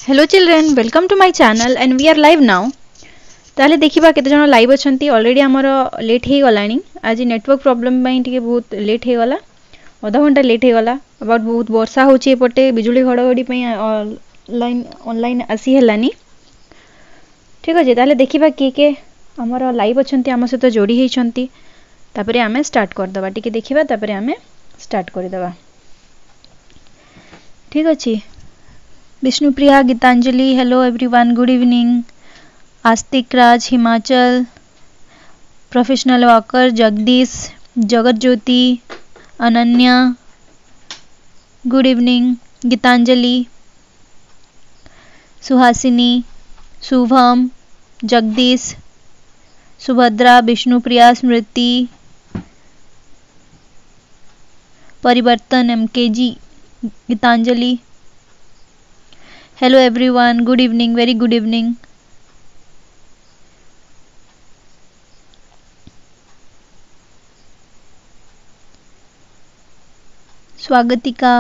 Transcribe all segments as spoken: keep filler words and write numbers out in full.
Hello children, welcome to my channel and we are live now. ताले देखिबा केते जण लाइव अछंती ऑलरेडी हमर लेट हे गलानी आज नेटवर्क प्रॉब्लम पई टिके बहुत लेट हे गला आधा घंटा लेट हे गला अबाउट बहुत वर्षा होची एपटे बिजुली घड़घड़ी पई ऑनलाइन ऑनलाइन आसी हेलानी ठीक अछि ताले देखिबा के के हमर लाइव अछंती हम सहित जोड़ी हे छंती तापरे हमें स्टार्ट कर दबा टिके देखिबा तापरे हमें स्टार्ट कर दबा ठीक अछि Vishnupriya Geetanjali hello everyone good evening Astik Raj Himachal professional walker Jagdish Jagat Jyoti Ananya good evening Geetanjali Suhasini Shubham Jagdish Subhadra Vishnupriya Smriti Parivartan MKG Geetanjali hello everyone good evening very good evening Swagatika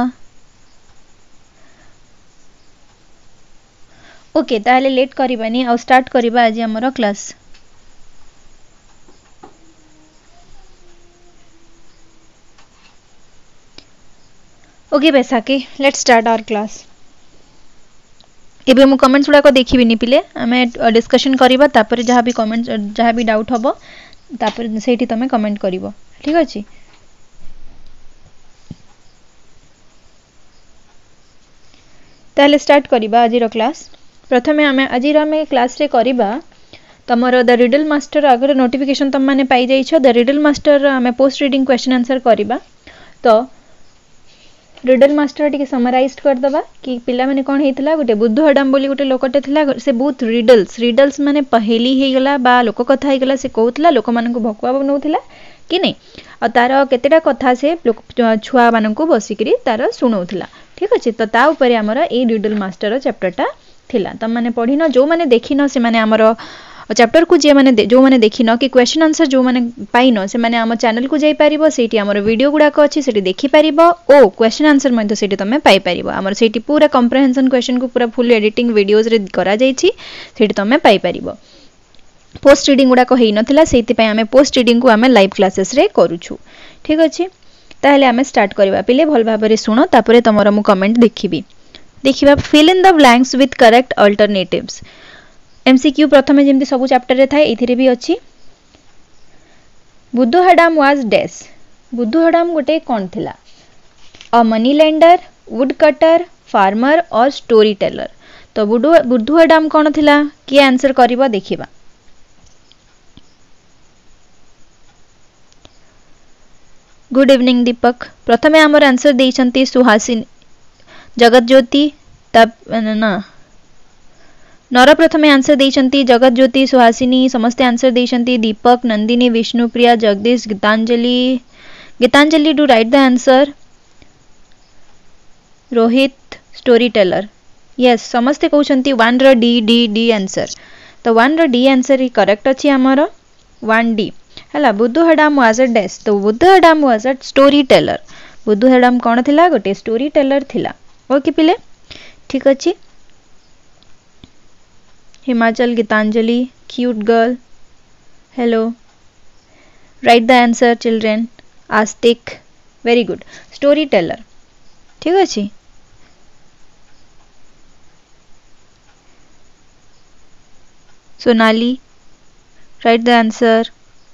okay ताले लेट करिबानी आ स्टार्ट करिबा आज हमर class okay Baisakhi let's start our class एबे मु कमेंट्स गुडा को देखिबिनी पिले हमें डिस्कशन करिबा तापर जहा भी कमेंट जहा भी डाउट हबो तापर सेठी तमे कमेंट करिवो ठीक अछि ताले स्टार्ट करिबा आज रो क्लास प्रथमे हमें आज रो हमें क्लास रे करिबा तमरो द रिडल मास्टर अगर नोटिफिकेशन तम माने पाई जाई छ द रिडल मास्टर हमें पोस्ट रीडिंग क्वेश्चन आंसर करिबा तो रिडल मास्टर टिके समराइज कर दबा कि पिला माने कोन हेतला गोटे बुद्धु हडाम बोली गोटे लोकटे थिला से बहुत रिडल्स रिडल्स माने पहेली हे गला बा लोक कथा हे गला से कहउतला लोक मानन को भकुआ बनउतला कि नै आ तार केतेटा कथा से छुआ मानन को बसिकरी तार सुनउतला ठीक अछि तो ता ऊपर हमरा ए रिडल मास्टर चैप्टरटा थिला त माने पढिनो जो माने देखिनो से माने हमरो चैप्टर को जे माने जो माने देखिनो कि क्वेश्चन आंसर जो माने पाइनो से माने हम चैनल को जाई परिबो सेठी हमर वीडियो गुडा को अछि सेठी देखि परिबो ओ क्वेश्चन आंसर मध्ये सेठी तमे पाई परिबो हमर सेठी पूरा कॉम्प्रिहेंशन क्वेश्चन को पूरा फुल एडिटिंग वीडियोज रे करा जाई छी सेठी तमे पाई परिबो पोस्ट रीडिंग गुडा को हेइ नथिला सेठी पय हमें पोस्ट रीडिंग को हमें लाइव क्लासेस रे करूछु ठीक अछि ताले हमें स्टार्ट करबा पिले भल भाबरे सुनो तापरे तमरो मु कमेंट देखिबी देखिबा fill in the blanks with correct alternatives MCQ प्रथमे जेमति सब चैप्टर रे थाए एथिरे भी अछि बुद्धू हडाम वाज डैश बुद्धू हडाम गोटे कोन थिला a money lender wood cutter farmer और स्टोरी टेलर तो बुद्धू बुद्धू हडाम कोन थिला के आंसर करबा देखिबा गुड इवनिंग दीपक प्रथमे हमर आंसर देइछंती सुहासिनी जगत ज्योति तब ना नर प्रथमे आंसर देइछंती जगत ज्योति सुहासिनी समस्त आंसर देइछंती Deepak Nandini Vishnupriya Jagdish Geetanjali Geetanjali do right the answer Rohit story teller yes समस्त कहउछंती वन र डी डी डी आंसर तो वन र डी आंसर ही करेक्ट अछि हमर वन डी हला बुद्धू हडाम वाज अ डैश तो Buddhu Hadam was a story teller Buddhu Hadam कोन थिला गोटे स्टोरी टेलर थिला ओके पिले ठीक अछि Himachal Geetanjali cute girl hello right the answer children Astik very good story teller ठीक अछि Sonali right the answer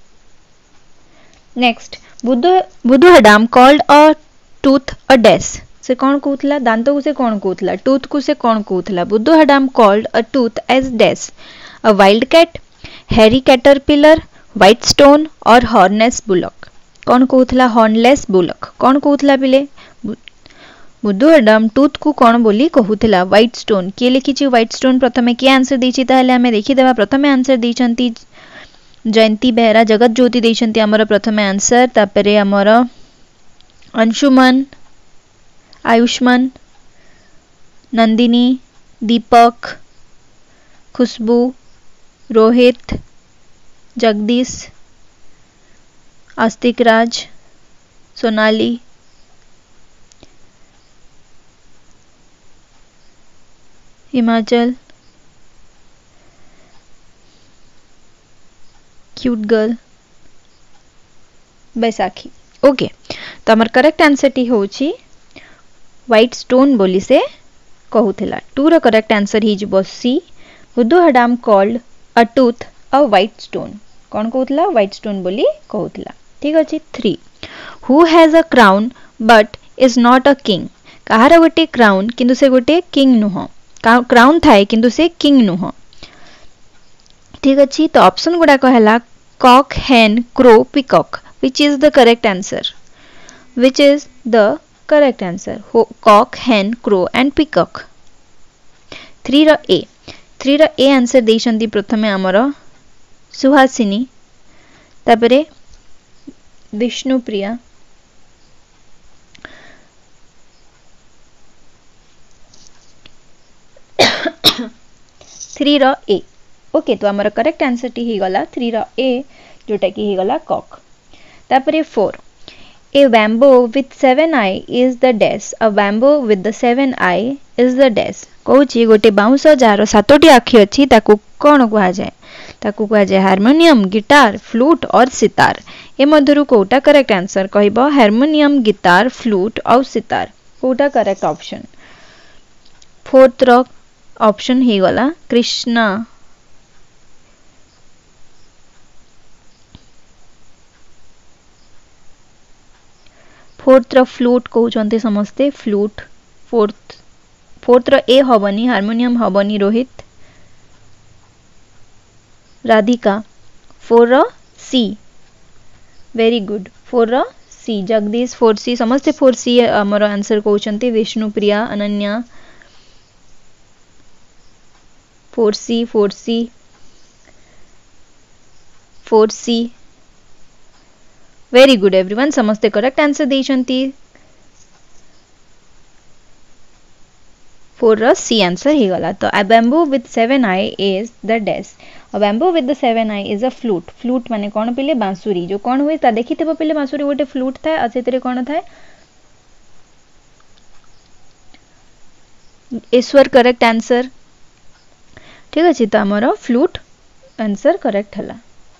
next Buddhu Buddhu Hadam called a tooth a dash से कौन कहउतला दांत को से कौन कहउतला टूथ को से कौन कहउतला Buddhu Hadam called a tooth as dash a wild cat hairy caterpillar white stone और हॉर्नलेस बुलक कौन कहउतला हॉर्नलेस बुलक कौन कहउतला बिले बुद्धू हडाम टूथ को कौन बोली कहउतला व्हाइट स्टोन के लिखि छि व्हाइट स्टोन प्रथमे के आंसर देछि ताले हमें देखि देबा प्रथमे आंसर देछंती जयंती बेहरा जगत ज्योति देछंती हमर प्रथमे आंसर तापरे हमर अंशुमन आयुष्मान नंदिनी दीपक खुशबू Rohit Jagdish Astik Raj Sonali Himachal, cute girl, Baisakhi. Okay तो हमर करेक्ट आंसर टी होची व्हाइट स्टोन बोली से कहूथिला। टू रो करेक्ट आंसर ही जिवो सी, Budhuhadam called a tooth a white stone. कौन कहूथिला? व्हाइट स्टोन बोली कहूथिला। ठीक अछि। Three, who has a crown but is not a king. कहार गोटे क्राउन किंतु से गोटे किंग नुह। क्राउन थाए किंतु से किंग नुह। ठीक अछि। तो ऑप्शन गुडा कहला cock, hen, crow, peacock. Which is the correct answer? Which is the correct answer? Ho, cock, hen, crow and peacock. Three रो ए, थ्री रो ए आंसर देइछंती प्रथमे हमर सुहासिनी, तापरे विष्णुप्रिया, थ्री रो ए। ओके तो हमर करेक्ट आंसर टी ही गला थ्री रो ए, जोटा की ही गला कॉक। तापरे four, a bamboo with seven eye is the dash. A bamboo with the seven eye is the dash. कहूची गोटे बाउंस जार सातोटी आखि अच्छी ताकू कौन कहा जाए? ताकू कहा जाए हारमोनियम, गिटार, फ्लूट और सितार। ए मध्यरु कोटा करेक्ट आंसर कहबो? हारमोनियम, गिटार, फ्लूट और सितार। कोटा करेक्ट ऑप्शन? फोर्थ रो ऑप्शन ही गला कृष्णा। फोर्थ रो फ्लूट कहउचंते समस्ते flute. Fourth fourth row A हबनी, हारमोनियम हबनी रोहित, राधिका। फोर रो सी, वेरी गुड। फोर रो सी जगदीश, फोर सी समस्ते फोर सी हमर आंसर कहउचंते Vishnupriya, Ananya. Four C four C four C very good everyone, समस्ते करेक्ट आंसर देइछंती। फोर रो सी आंसर ही गला। तो a bamboo with seven eye is the dash. A bamboo with the seven eye is a flute. Flute माने कोन पिले? बांसुरी। जो कोन हुए ता देखितेबो पिले बांसुरी गोटे फ्लूट थाए आ सेतरे कोन थाए? Ishwar correct answer. ठीक अछि। तो हमरो फ्लूट आंसर करेक्ट हला।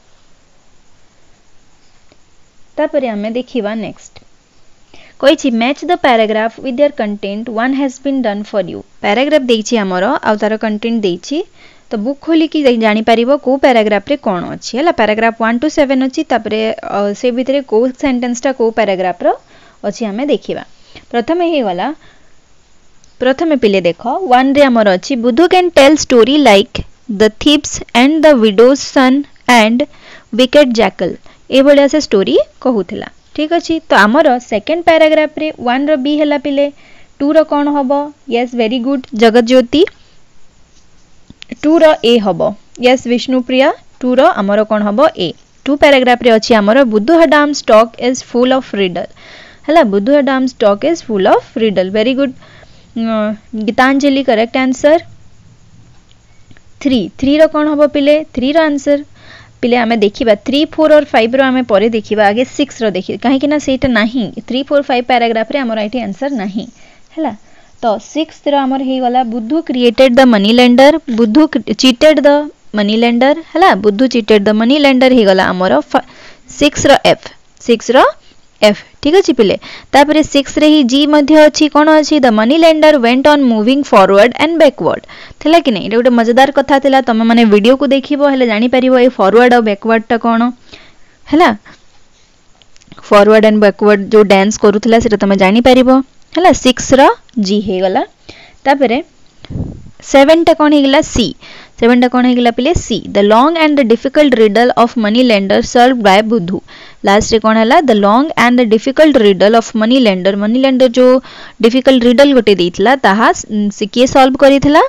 तापरे हमें देखिबा नेक्स्ट कहिछि match the paragraph with their content, one has been done for you. Paragraph देछि हमरो आ तार कंटेंट देछि। तो बुक खोली की जानि परिबो को पैराग्राफ रे कोन अछि हला। पैराग्राफ वन टू सेवन अछि, तापरे से भितरे को सेंटेंस टा को पैराग्राफ रो अछि हमें देखिबा। प्रथमे हे गला, प्रथमे पिले देखो वन रे हमर अछि Buddhu can tell story like the thieves and the widow's son and wicked jackal. ए भलिया से स्टोरी कहूथिला। ठीक अछि। तो हमर सेकंड पैराग्राफ रे वन रो बी हला पिले, टू रो कोन हबो? Yes very good Jagat Jyoti. To row A हबो, यस विष्णुप्रिया। टू रो हमर कोन हबो? ए। टू पैराग्राफ रे अछि हमर Budhuhadam talk is full of riddle. हला Budhuhadam talk is full of riddle, very good. Gitanjali correct answer. Three, three row कोन हबो पिले? थ्री रो आंसर पिले आमे देखिबा थ्री फोर और फाइव रो आमे परे देखिबा, आगे सिक्स रो देखि काहे कि ना सेटा नाही। थ्री फोर फाइव पैराग्राफ रे हमर एठी आंसर नाही हला। तो सिक्स रो हमर हे वाला Buddhu created the money lender, Buddhu cheated the money lender हला। Buddhu cheated the money lender हे गला हमर सिक्स रो एफ, सिक्स रो एफ। ठीक अछि पिले। तापरे सिक्स रे ही जी मध्ये अछि कोन अछि? The money lender went on moving forward and backward. थिला कि नै? एटा मजेदार कथा थिला। तमे माने वीडियो को देखिबो हेले जानि परिबो ए फॉरवर्ड और बैकवर्ड ता कोन हला। फॉरवर्ड एंड बैकवर्ड जो डांस करूथिला सेटा तमे जानि परिबो हला। सिक्स रो जी हे गला। तापरे सेवन टा कोन हे गला? सी। सेवन टा कोन हे गला पिले? C. The long and the difficult riddle of money lender solved by Buddhu. Last रे कोन हला? The long and the difficult riddle of money lender. Money lender जो डिफिकल्ट रिडल गोटे देइथिला ताहा से के सॉल्व करिथिला?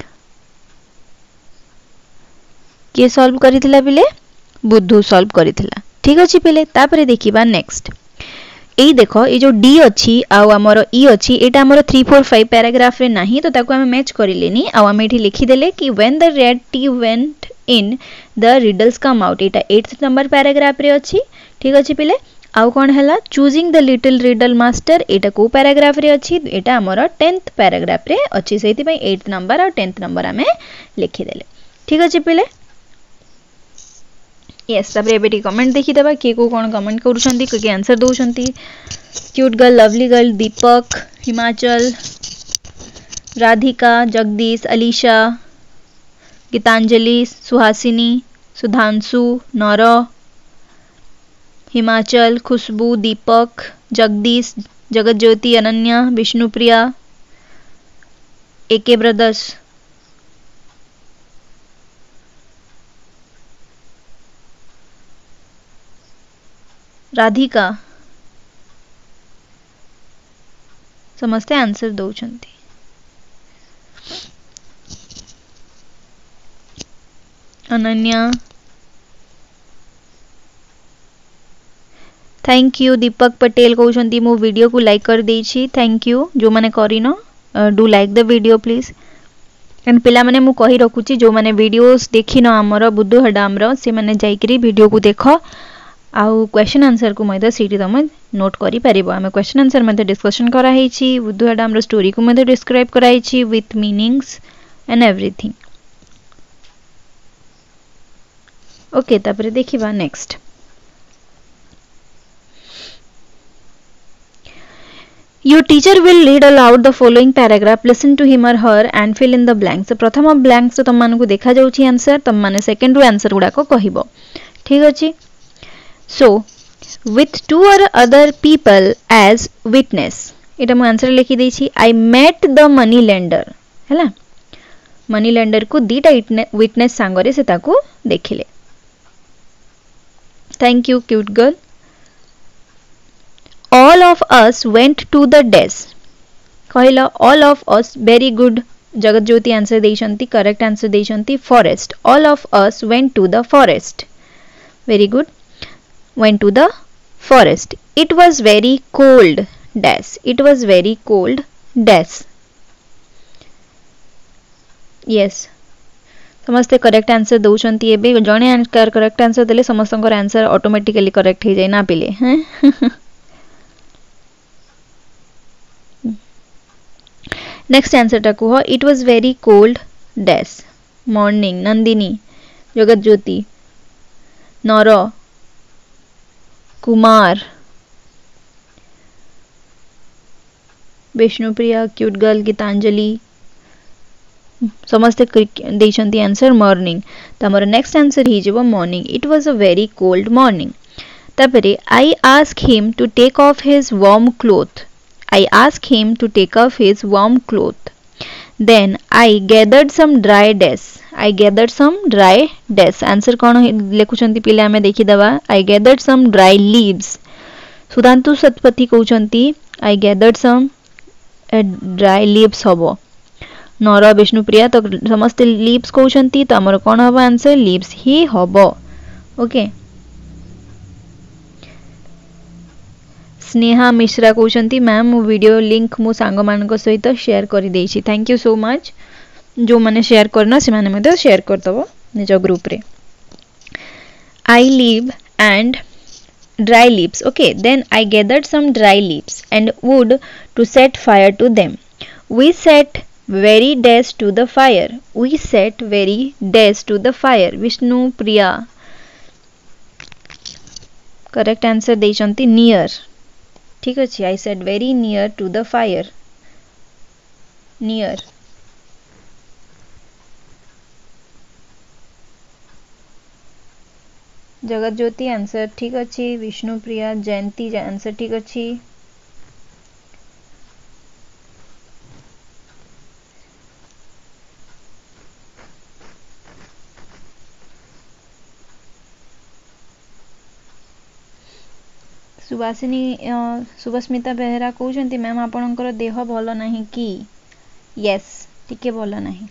के सॉल्व करिथिला पिले? बुद्धू सॉल्व करिथिला। ठीक अछि पिले। तापरे देखिबा नेक्स्ट एई देखो ए जो डी अछि आ हमर ई अछि एटा हमर थ्री फोर फाइव पैराग्राफ रे नाही, तो ताको हम मैच करिलेनी आ हम एठी लिखि देले कि when the red tea went in the riddles come out. एटा एट्थ नंबर पैराग्राफ रे अछि। ठीक अछि पिले। आउ कौन है choosing the little riddle master एटा को पैराग्राफ रे अच्छी एटा हमर टेंथ पैराग्राफ रे अच्छी से एट नंबर और टेंथ नंबर आम लिखिदेले ठीक अच्छे पिले यस तापर एबे कमेंट देखिदेबा किए को कौन कमेंट करूछंती किए आंसर दउछंती cute girl lovely girl Deepak Himachal Radhika Jagdish Alisha Gitanjali Suhasini Sudhanshu नर हिमाचल खुशबू दीपक जगदीश जगत ज्योति अनन्या विष्णुप्रिया एके ब्रदर्स राधिका समस्ते आंसर दउछंती अनन्या थैंक यू दीपक पटेल कहउछंती मो वीडियो को लाइक कर देछि थैंक यू जो माने करिनो do like the video please and पिला माने मु कहि रखुची जो माने वीडियोस देखिनो हमर बुद्धू हडाम रो से माने जाईकरी वीडियो को देखो आउ क्वेश्चन आंसर को मते सीटी तमे नोट करि परिबो हमें क्वेश्चन आंसर मते डिस्कशन करा हेछि बुद्धू हडाम रो स्टोरी को मते डिस्क्राइब करा हेछि with meanings and everything okay तापरे देखिबा next Your teacher will read aloud the following paragraph. Listen to him or her and fill in the blanks. So, प्रथम blanks तुम मान को देखा जाउची आंसर तुम माने सेकंड रो आंसर गुडा को कहिबो ठीक अछि सो with two or other people as witness एटा मु आंसर लिखि दै छी I met the money lender हैला मनी लेंडर को दीटा विटनेस सांगरे से ताको देखिले thank you cute girl all of us went to the desk कहला all of us very good Jagat Jyoti answer देइछंती करेक्ट आंसर देइछंती forest all of us went to the forest very good went to the forest it was very cold dash it was very cold dash yes समस्ते correct answer दउछंती एबे जणे answer correct answer देले समस्तकर answer automatically correct हे जाय ना पिले हैं नेक्स्ट आंसर टा कुह it was very cold dash morning Nandini Jagat Jyoti नर कुमार विष्णुप्रिया क्यूट गर्ल गीतांजलि समस्ते देइछंती आंसर मॉर्निंग तमर नेक्स्ट आंसर ही जेबो morning it was a very cold morning तपरे I ask him to take off his warm cloth I asked him to take off his warm cloth. Then I gathered some dry dash. I gathered some dry dash. Answer कौन लेखुचंती पिले हमें देखि दवा. I gathered some dry leaves. सुधांतु Satpathy कहउचंती I gathered some uh, dry leaves हबो. नर विष्णुप्रिया तो समस्त leaves कहउचंती तो हमर कौन हबो आंसर leaves ही हबो. ओके स्नेहा मिश्रा कहउचंती मैम मो वीडियो लिंक मो सांग मान को सहित शेयर कर देछि थैंक यू सो मच जो माने शेयर करना से माने मते शेयर कर दबो निज ग्रुप रे I leave and dry leaves okay then I gathered some dry leaves and wood to set fire to them we set very dash to the fire we set very dash to the fire Vishnu Priya correct answer देइचंती near ठीक अछि I said very near to the fire near Jagat Jyoti answer ठीक अछि विष्णुप्रिया जयंती answer ठीक अछि सुवासिनी Subhasmita Behera कहउचंती ma'am आपनकर देह भलो नहीं कि यस टिके भलो नहीं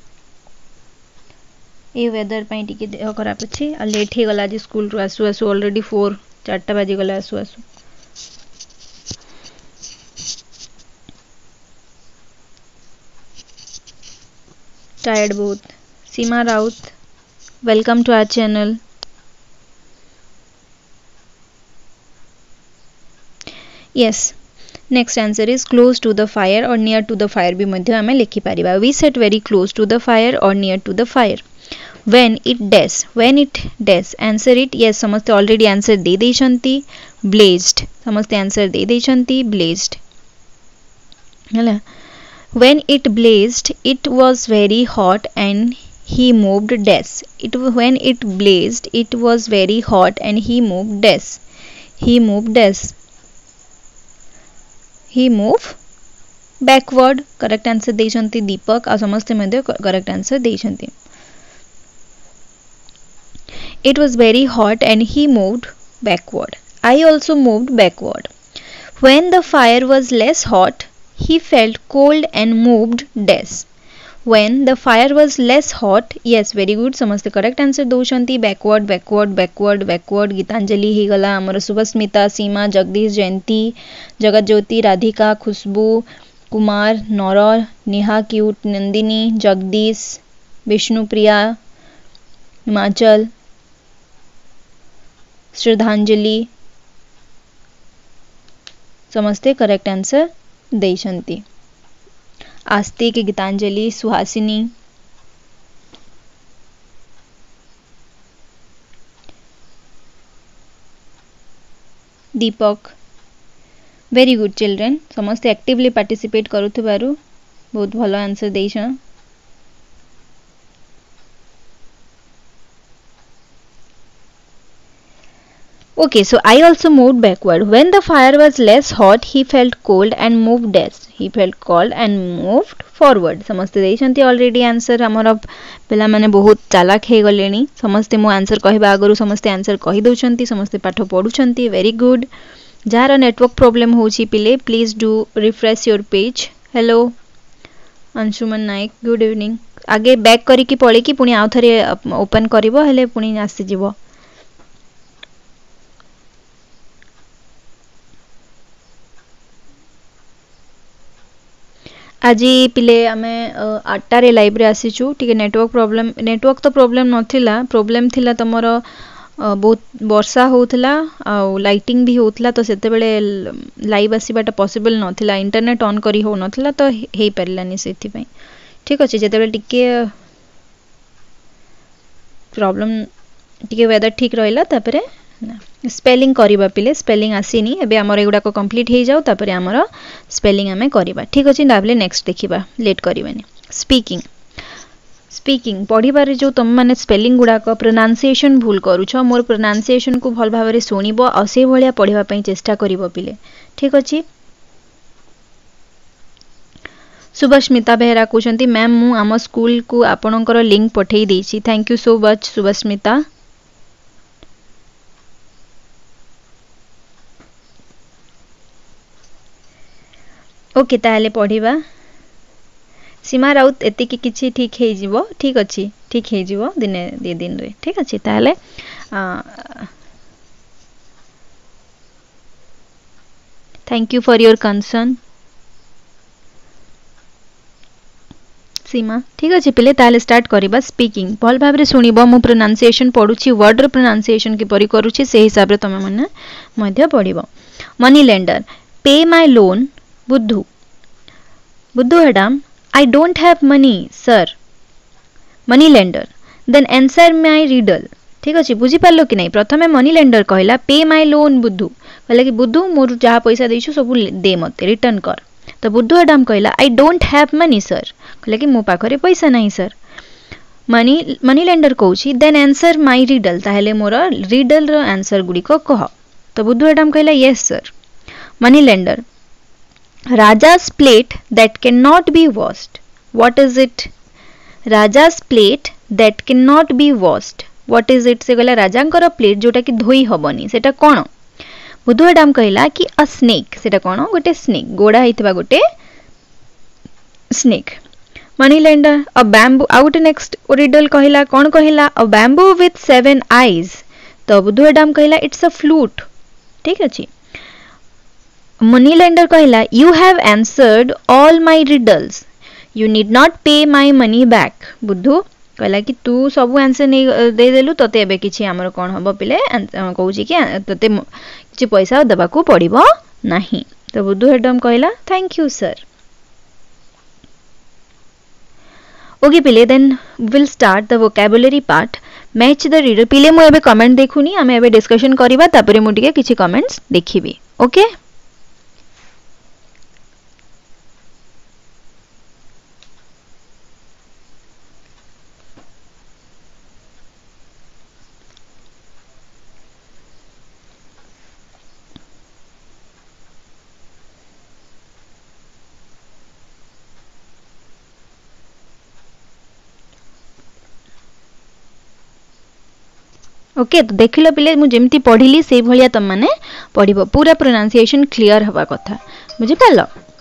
ए वेदर पई टिके देह खराब अछि आ लेट हे गला जी स्कूल रु आसु आसु ऑलरेडी फोर चारटा बाजी गला आसु आसु टायर्ड बहुत Seema Raut welcome to our channel yes. Next answer is close to the fire or near to the fire भी मध्य हमें लिखी पारिबा. We sat very close to the fire or near to the fire. When it does, when it does, answer it. Yes, समस्ते already answer दे देइछंती. Blazed, समस्ते answer दे देइछंती. Blazed. हला. When it blazed, it was very hot and he moved dash. It when it blazed, it was very hot and he moved dash. He moved dash. He move backward. Correct answer देइछंती दीपक आ समस्ते मध्य correct answer देइछंती. It was very hot and he moved backward. I also moved backward. When the fire was less hot, he felt cold and moved dash. When the fire was less hot, yes, very good. समस्ते correct answer दौचंती. Backward, backward, backward, backward. Geetanjali ही गला. हमर सुभस्मिता, सीमा, जगदीश, जयंती, जगत ज्योति, राधिका, खुशबू, कुमार, नौर, Neha, cute, Nandini, Jagdish, Vishnupriya, Himachal, Shraddhanjali, समस्ते correct answer देइछंती. Astik, Gitanjali, Suhasini, Deepak. Very good children. समस्ते actively participate करूथबारु बहुत भलो आंसर देइछन. Okay, so I also moved backward. When the fire was less hot, he felt cold and moved dash. He felt cold and moved forward. समस्ते देइछंती already answer. हमर पिला माने बहुत चालाक हे गलेनी. समस्ते मो आंसर कहबा आगरु समस्ते आंसर कहि दउछंती. समस्ते पाठ पढुछंती. Very good. जार नेटवर्क प्रॉब्लम होची पिले please do refresh your page. Hello Anshuman Nayak, good evening. आगे बैक करी की पळे की पुनी आउ थरे ओपन करिवो हेले पुनी आसी जिवो. आज पिले आमे आठटारे लाइव रे आसीचु. ठीक है, नेटवर्क प्रॉब्लम नेटवर्क तो प्रॉब्लम नथिला. प्रॉब्लम थिला तमरो बहुत वर्षा होउथला आ लाइटिंग भी होउथला तो सेते बेले लाइव आसीबाटा पॉसिबल नथिला. इंटरनेट ऑन करी हो नथिला तो हेई परलानी सेथि पई. ठीक अछि, जेते बेले टिके प्रॉब्लम टिके वेदर ठीक रहला तापरे स्पेलिंग करिबा पिले. स्पेलिंग आसीनी एबे हमर एगुडा को कंप्लीट हे जाउ तापरे हमर स्पेलिंग हमें करिबा. ठीक अछि, ताबले नेक्स्ट देखिबा. लेट करिबानी. स्पीकिंग स्पीकिंग पढ़िबार जो तुम माने स्पेलिंग गुडा को प्रोनाउंसिएशन भूल करूछ, मोर प्रोनाउंसिएशन को भल भाबरे सुनिबो आ से भलिया पढ़िबा पई चेष्टा करिबो पिले. ठीक अछि. सुभस्मिता बेहरा कहउछंती मैम मु आम स्कूल को आपनकर लिंक पठेई देछि. Thank you so much Subhasmita. Okay ताले पढ़िबा. सीमा राउत एति कि किछि ठीक हे जिवो. ठीक अछि, ठीक हे जिवो दिने दे दिन रे. ठीक अछि ताले thank you for your concern Seema. ठीक अछि पिले ताले स्टार्ट करिबा. स्पीकिंग भल भाबरे सुनिबो. मु प्रोनाउंसिएशन पढुछि, वर्ड रो प्रोनाउंसिएशन कि परि करूछि से हिसाब रे तमे मने मध्य पढिबो. Money lender pay my loan. Buddhu Buddhu madam I don't have money sir. Money lender then answer my riddle. ठीक अछि, बुझी पारलो कि नै. प्रथमे मनी लेंडर कहला पे माय लोन. बुद्धू कहला कि बुद्धू मोर जहा पैसा देइछु सब दे मते रिटर्न कर. तो बुद्धू मैडम कहला I don't have money sir. कहला कि मो पाखरे पैसा नै सर. मनी मनी लेंडर कहउछि देन आंसर माय रिडल. ताहेले मोर रिडल रो आंसर गुडी को कह. तो बुद्धू मैडम कहला yes sir. Money lender Raja's plate that cannot be washed. What is it? Raja's plate that cannot be washed. What is it? से कहला राजांकर प्लेट जोटा कि धोई हबनी सेटा कोन. बुद्धू मैडम कहला कि a snake. सेटा कोन गोटे स्नेक गोडा हितबा गोटे snake. Money lender a bamboo. Out next riddle कहला कोन कहला a bamboo with seven eyes. तो बुद्धू मैडम कहला it's a flute. ठीक अछि. मनी लेंडर कहला you have answered all my riddles. You need not pay my money back. बुद्धू कहला कि तू सब आंसर नै दे देलु तते एबे किछि हमर कोन हबो पिले कहउछि कि तते किछि पैसा देबा को पड़िबो नहीं। तो बुद्धू हेडम कहला थैंक यू सर। ओके पिले then will start the vocabulary part. Match the reader पिले मु एबे कमेंट देखुनी आमे एबे डिस्कशन करिबा तापरे मु टिके किछि कमेंट्स देखिबी। ओके ओके तो देख लो पिले मु जेमती पढ़िली से भलिया तुम माने पढ़िबो पूरा प्रोनाउंसिएशन क्लियर हवा कथा बुझि पालो।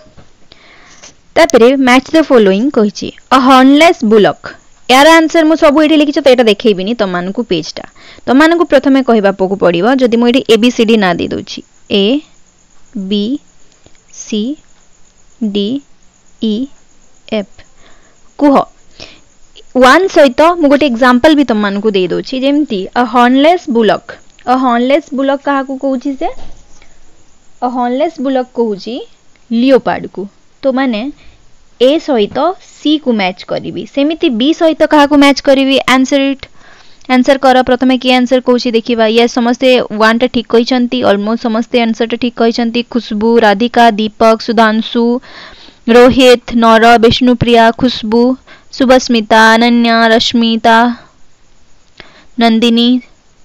तापरे मैच द फॉलोइंग कहिछि अ हॉर्नलेस बुलक यार आंसर मु सब एठी लिखिछ तो एटा देखैबिनी तुम मानकु पेजटा तुम मानकु प्रथमे कहिबा पकु पड़िबो जदि मु एठी ए बी सी डी ना दे दोछि A B C D E F कुह वन सहित मु गोटे एग्जांपल भी तुम मानकु दे दोछि जेमती a hornless bullock a hornless bullock काहा को कहूछि से अ हॉर्नलेस बुलक कहूछि लियोपार्ड को तो माने ए सहित सी को मैच करिवि सेमिति बी सहित काहा को मैच करिवि आंसर इट आंसर कर प्रथमे की आंसर कहूछि देखिबा ये समस्ते वन टा ठीक कहिसंती ऑलमोस्ट समस्ते आंसर टा ठीक कहिसंती खुशबू राधिका दीपक सुधांशु रोहित नर विष्णुप्रिया खुशबू सुभस्मिता अनन्या रश्मिता नंदिनी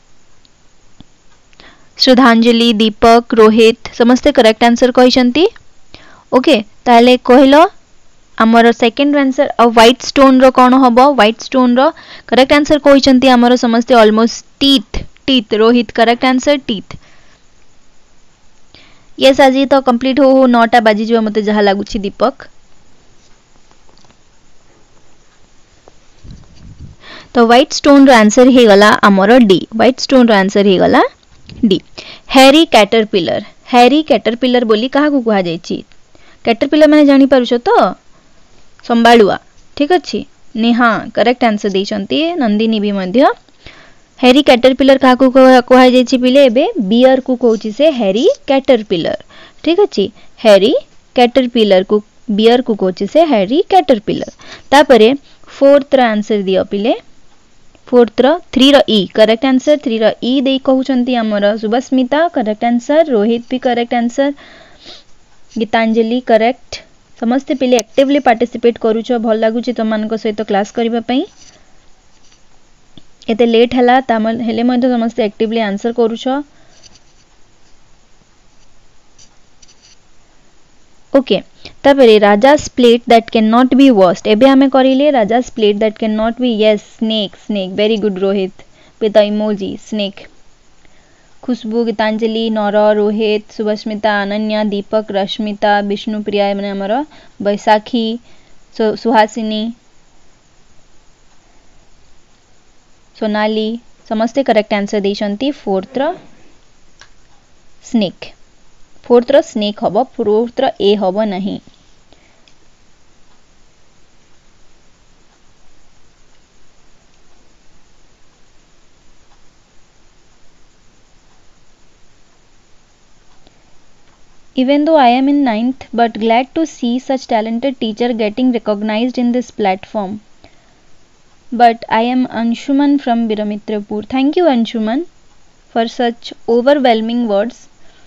श्रद्धांजलि दीपक रोहित समस्ते करेक्ट आंसर कहिसंती। ओके ताले कहलो हमर second answer a white stone रो कोन हबो व्हाइट स्टोन रो करेक्ट आंसर कहिसंती हमर समस्ते almost teeth teeth Rohit correct answer teeth. Yes आज तो कंप्लीट हो हो नौटा बाजी जो मते जहा लागुची दीपक। तो व्हाइट स्टोन रो आंसर हे गला हमर डी व्हाइट स्टोन रो आंसर हे गला D. Hairy caterpillar hairy caterpillar बोली काहा को कहा जायछि कैटरपिलर माने जानि पारुछ तो संबाळुआ ठीक अछि नेहा करेक्ट आंसर दैछंती नंदिनी भी मध्य हैरी कैटरपिलर काहा को कहा जायछि पिले एबे बियर को कहउछि से हैरी कैटरपिलर ठीक अछि हैरी कैटरपिलर को बियर को कहउछि से हैरी कैटरपिलर। तापरे फोर्थ रा आंसर दियो पिले fourth row three row E correct answer three row E देई कहउछंती हमर सुभस्मिता करेक्ट आंसर रोहित भी करेक्ट आंसर गीतांजलि करेक्ट समस्त पिले एक्टिवली पार्टिसिपेट करूछ भल लागुची तुम मानक सहित क्लास करिबा पई एते लेट हला तामल हेले मध्ये समस्त एक्टिवली आंसर करूछ। ओके तापरे Raja's plate that can not be washed एबे हमें करिले Raja's plate that can not be yes snake snake very good Rohit with the emoji snake Khushboo Gitanjali नर रोहित सुभस्मिता अनन्या दीपक रश्मिता विष्णुप्रिया माने हमर बैसाखी सुहासिनी सोनाली समस्ते करेक्ट आंसर दैछंती fourth row snake fourth row snake हबो फोर्थ रो ए हबो नहीं। Even though I am in ninth, but glad to see such talented teacher getting recognized in this platform. But I am Anshuman from Biramitrapur. Thank you Anshuman for such overwhelming words.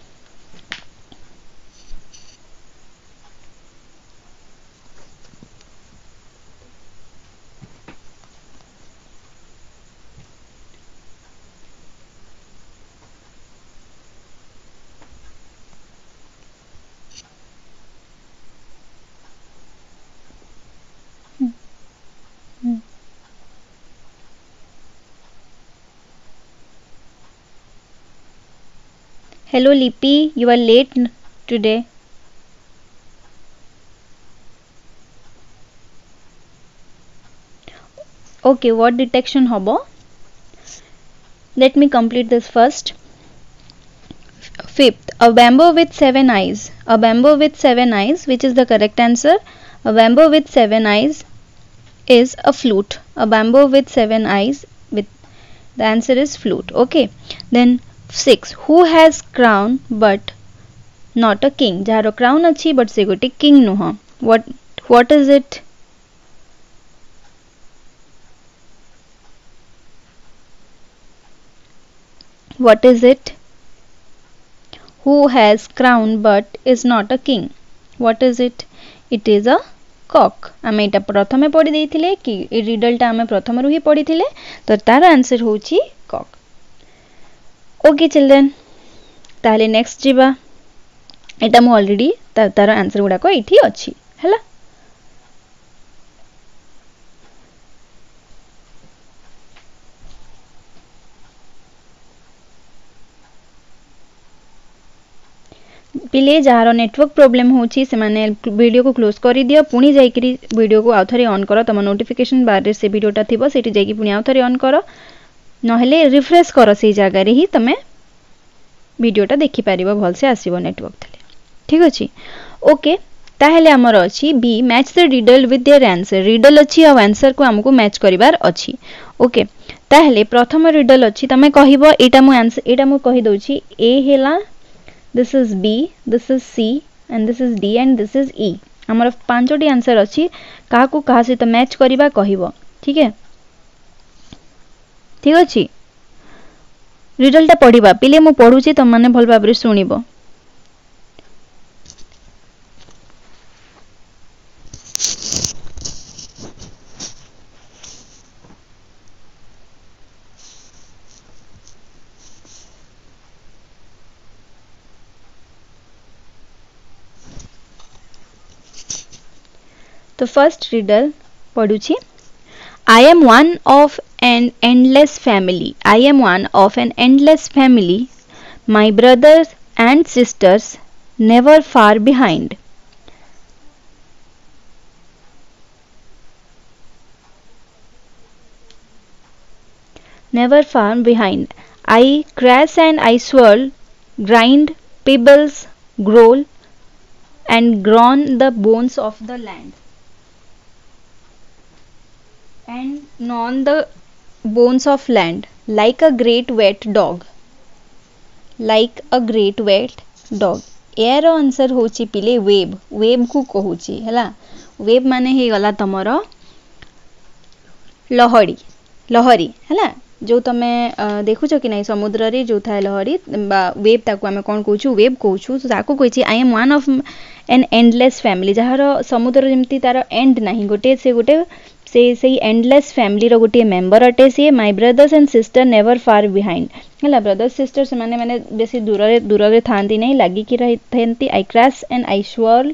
Hello Lipi, you are late today. Okay, what detection hobo? Let me complete this first. Fifth, a bamboo with seven eyes. A bamboo with seven eyes, which is the correct answer. A bamboo with seven eyes is a flute. A bamboo with seven eyes, with the answer is flute. Okay, then six, who has crown but not a king जार crown अच्छी but से गोटे king नुह what what is it what is it who has crown but is not a king what is it it is a cock आमे एटा प्रथमे पढ़ी देथिले कि riddle टा आमे प्रथम रु ही पढ़ी थिले तो तार आंसर होची कॉक ओके चिल्ड्रन ताले नेक्स्ट जीवा एटा मु ऑलरेडी तार तार आंसर गुडा को एठी अछि हला पिले जार नेटवर्क प्रॉब्लम होची से माने वीडियो को क्लोज करी दियो पुनी जाई करी वीडियो को आउथरे ऑन करो तम नोटिफिकेशन बार रे से वीडियोटा थिबो सेठी जाई कि पुनी आउथरे ऑन करो नहले रिफ्रेश करो से जगह रे ही तमे वीडियोटा देखि परिबो भल से आसीबो नेटवर्क थले ठीक अछि ओके ताहेले हमर अछि B match the riddle with their answer riddle अछि आ आंसर को हमको मैच करिवार अछि ओके ताहेले प्रथम रिडल अछि तमे कहिबो एटा मु आंसर एटा मु कहि दोछि ए हेला this is B, this is C and this is D and this is E हमर पांचोटी आंसर अछि काहा को काहा से त मैच करिबा कहिबो ठीक है ठीक अछि रिजल्ट ता पढिबा पिले मु पढुची त माने भल भाबरे सुनिबो तो फर्स्ट रिडल पढ़ुची I am one of an endless family. I am one of an endless family. My brothers and sisters never far behind. Never far behind. I crash and I swirl, grind, pebbles, growl, and groan the bones of the land. And gnaw the bones of land like a great wet dog like a great wet dog यार answer होची पिले web web को कहूची हला web माने हे गला तमरो लहरी लहरी हला जो तमे देखुछ कि नै समुद्र रे जो थाय लहरी बा वेब ताको हमें कोन कहूछु वेब कहूछु तो ताको कहूची I am one of an endless family जहार समुद्र जेमती तार एंड नाही गोटे से गोटे से सही एंडलेस फैमिली रो गोटे मेंबर अटे से my brothers and sister never far behind हला ब्रदर्स सिस्टर से माने माने बेसी दूर रे दूर रे थांती नै लागी कि रही थेंती I crash and I swirl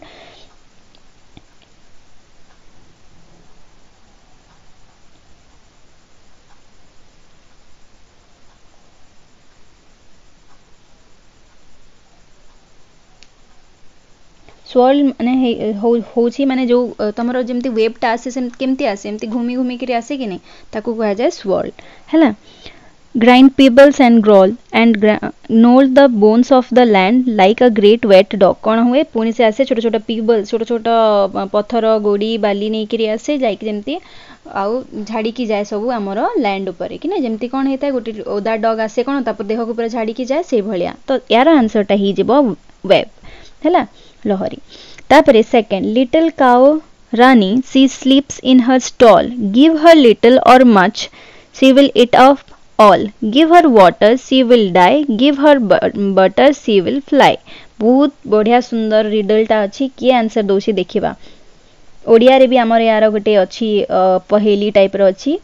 swirl माने हो होची माने जो तमरो जेमती वेब टा आसे सेम केमती आसे एमती घूमी घूमी करी आसे कि नै ताको कहा जाय स्वर्ल हैला grind pebbles and growl and नोल the bones of the land like a great wet dog कोन हुए पुनी से आसे छोटा छोटा पेबल छोटा छोटा पत्थर गोड़ी बाली नै करी आसे जाय कि जेमती आउ झाड़ी की जाय सब हमरो लैंड ऊपर कि नै जेमती कोन हेता गोटी ओदा डॉग आसे कोन तापर देह को ऊपर झाड़ी की जाय से भलिया तो यार आंसर टा ही जेबो वेब हैला लहरी तापरे second little cow Rani she sleeps in her stall give her little or much she will eat of all give her water she will die give her butter she will fly बहुत बढ़िया सुंदर riddle टा अछि के answer दोसी देखिबा ओडिया रे भी हमर यार गोटे अछि पहेली टाइप रो अछि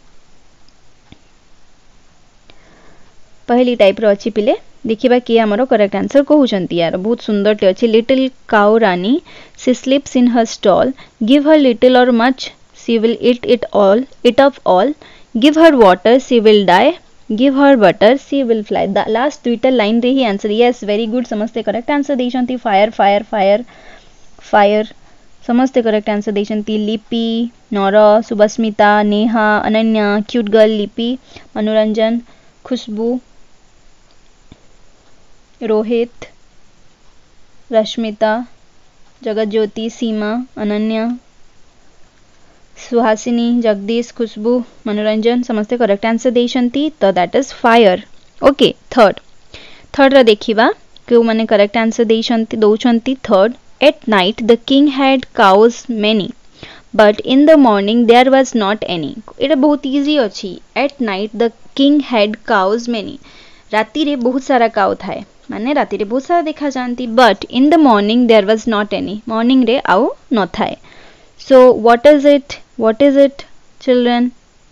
पहेली टाइप रो अछि पिले देखिबा कि हमरो करेक्ट आंसर कहउचंती यार बहुत सुंदर टे अछि little cow Rani she sleeps in her stall give her little or much she will eat it all it of all give her water she will die give her butter she will fly the last दुईटा line रे ही answer yes very good समस्ते correct answer देइचंती fire fire fire fire समस्ते correct answer देइचंती लिपि नर Subasmita Neha Ananya cute girl Lipi Manoranjan खुशबू रोहित रश्मिता जगत ज्योति सीमा अनन्या सुहासिनी जगदीश खुशबू मनोरंजन समस्ते करेक्ट आंसर देइछंती तो that is fire okay third third रा देखिबा क्यों माने करेक्ट आंसर देइछंती दउछंती third at night the king had cows many but in the morning there was not any एटा बहुत इजी अछि at night the king had cows many राति रे बहुत सारा काउ थाए माने राति रे बहुत सारा देखा जानती but in the morning there was not any morning रे आउ न थाए so what is it what is it children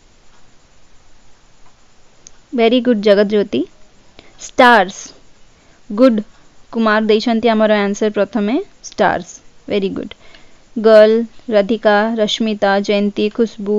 very good Jagat Jyoti stars good Kumar देइछंती हमर आंसर प्रथमे stars very good girl Radhika Rashmita Jayanti Khushboo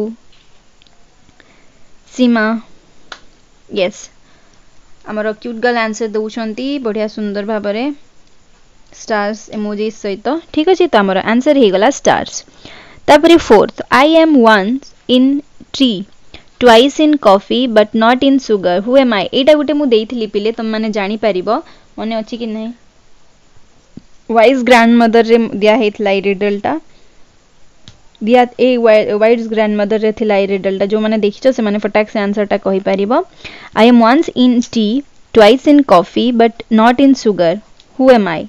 Seema yes हमर क्यूट गर्ल आंसर दउछंती बढ़िया सुंदर भाबरे स्टार्स इमोजी सहित ठीक अछि त हमर आंसर हे गला स्टार्स तापरे fourth I am once in tree twice in coffee but not in sugar who am I एटा गुटे मु देइथिली पिले तुम माने जानि परिबो मने अछि कि नै वाइज ग्रैंडमदर रे दिया हेतला ई रिडलटा दिया ए वाइज ग्रैंडमदर रे थिला ई रिडलटा जो माने देखिछो से माने फटाक से आंसरटा कहि परिबो I am once in tea twice in coffee but not in sugar who am I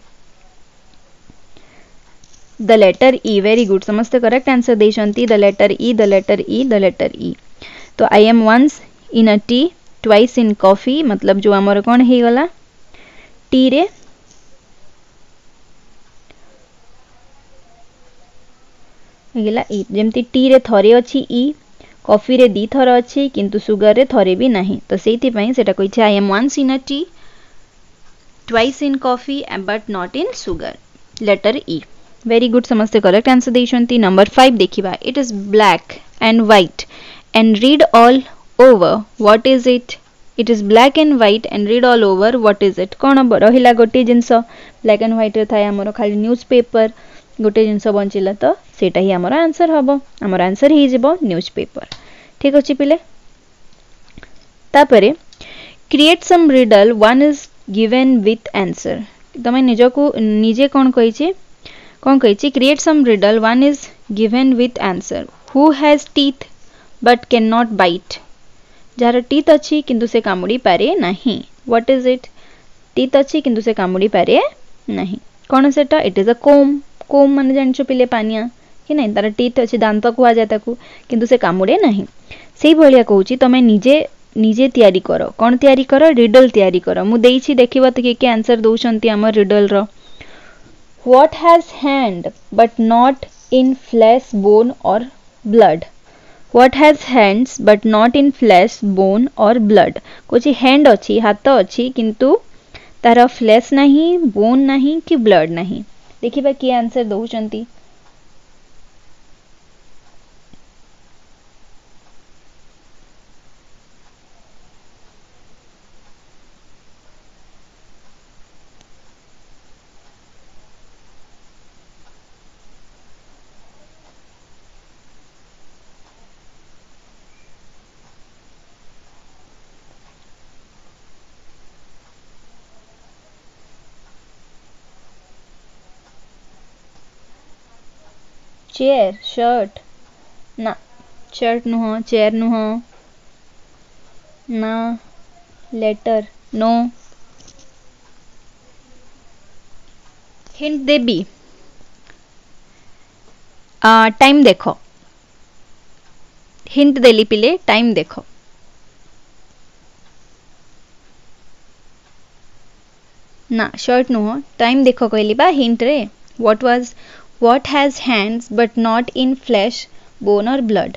the letter E very good समस्त करेक्ट आंसर देइछंती the letter E the letter E the letter E तो I am once in a tea twice in coffee मतलब जो हमर कोन हे गला T रे हेला ई जेमती T रे थरे अछि ई कॉफी रे दी थर अछि किंतु सुगर रे थरे भी नहीं तो सेति पई सेटा कहि छै I am once in a tea twice in coffee but not in sugar letter E very good समस्त करेक्ट आंसर देइछंती नंबर फाइव देखिबा it is black and white and read all over what is it it is black and white and read all over what is it कोन रहिला गोटे जिंस black and white रे थाय हमर खाली newspaper गोटे जिंस बंचिला तो सेटा ही हमर आंसर हबो हमर आंसर ही जेबो न्यूज़पेपर ठीक अछि पिले तापरे create some riddle one is given with answer तमे निजो को निजे कोन कहि छी कोन कहि छी create some riddle one is given with answer who has teeth but can not bite जार टीथ अछि किंतु से कामुडी पारे नहीं व्हाट इज इट टीथ अछि किंतु से कामुडी पारे नहीं कोन सेटा इट इज अ कोम कोम माने जानछो पिले पानिया कि नहीं तार टीथ अछि दांत को आ जाय ताकू किंतु से कामुडे नहीं सेही भलिया कहूची तमे निजे निजे तयारी करो कोन तयारी करो रिडल तयारी करो मु देइछि देखिबो त के के आंसर दउछंती हमर रिडल रो what has hand but not in flesh bone or blood what has hands but not in flesh bone or blood कोची हैंड अछि हाथ अछि किंतु तार फ्लैश नहीं बोन नहीं कि ब्लड नहीं देखिबा की आंसर दउछंती चेयर शर्ट ना शर्ट नुह चेयर नुह ना लेटर नो हिंट देबी आ टाइम देखो हिंट देली पिले टाइम देखो ना शर्ट नुह टाइम देखो कहली बा हिंट रे what was What has hands but not in flesh, bone or blood?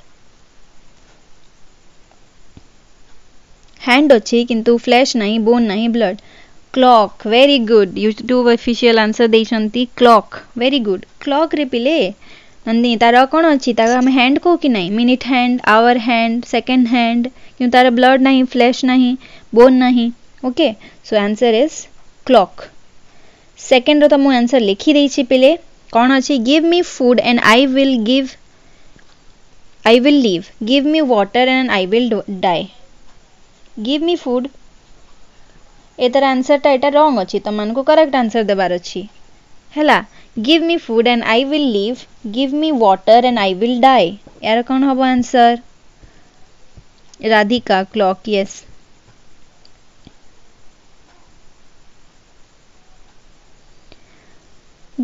Hand अच्छी किंतु flesh नहीं, bone नहीं, blood. Clock, very good. You two official answer देइछंती clock, very good. Clock रे पिले नंदी तारा कौन अच्छी तारा हम hand को कि नहीं minute hand, hour hand, second hand क्यों तारा blood नहीं, flesh नहीं, bone नहीं. Okay, so answer is clock. Second रो तो मु answer लिखी देइछि पिले कौन अच्छी give me food and I will give I will live give me water and I will die give me food एतर आंसर टा एटा रॉन्ग अछि त मन को करेक्ट आंसर देबार अछि हैला give me food and I will live give me water and I will die यार कौन हबो answer Radhika clock yes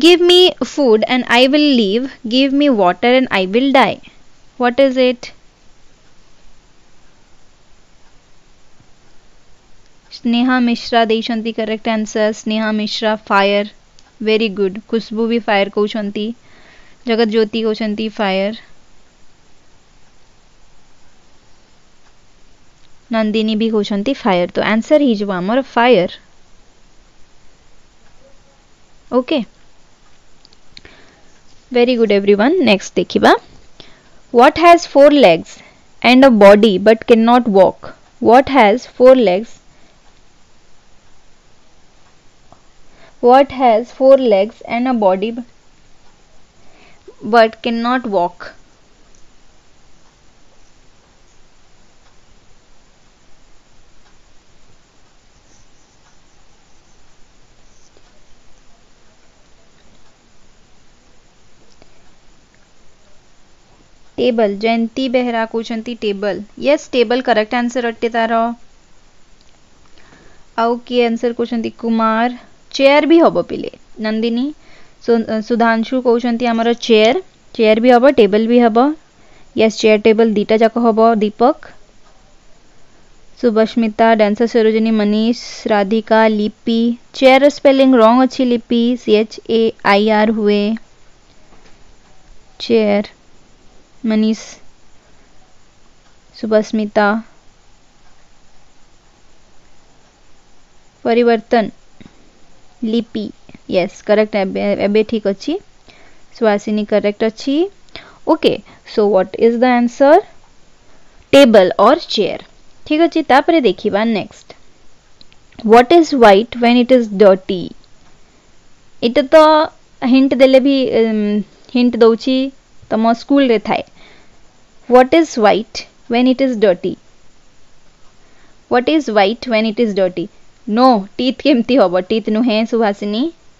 Give me food and I will live. Give me water and I will die. What is it? Sneha Mishra देइछंती correct answer. Sneha Mishra fire. Very good. Khushbu भी fire कहउछंती. जगत ज्योति कहउछंती fire. Nandini भी कहउछंती fire. तो answer ही जो हमर fire. Okay. Very good everyone. Next देखिबा. What has four legs and a body but cannot walk? What has four legs? What has four legs and a body but cannot walk? Table. Jayanti Behera कहउछंती table. Yes table correct answer अट्टे तार. आउ की answer कहउछंती Kumar. Chair भी हबो पिले. नंदिनी. सुधांशु कहउछंती हमर chair. Chair भी हबो टेबल भी हबो. यस चेयर टेबल दीटा जाक हबो. Deepak. Subasmita. Dancer Sarojini. Manish. Radhika. Lipi. Chair spelling wrong अच्छी Lipi. C H A I R हुए chair. Manish. Subasmita. Parivartan. Lipi. Yes correct एबे ठीक अच्छी. सुहासिनी करेक्ट अच्छी. Okay so what is the answer? Table or chair. ठीक अच्छी. तापरे देखिबा next. What is white when it is dirty? इटा तो हिंट देले भी हिंट दउची तम स्कूल रे थाए. What is white when it is dirty? What is white when it is dirty? No, teeth केमती होबो? teeth नुहे सुभासिनी.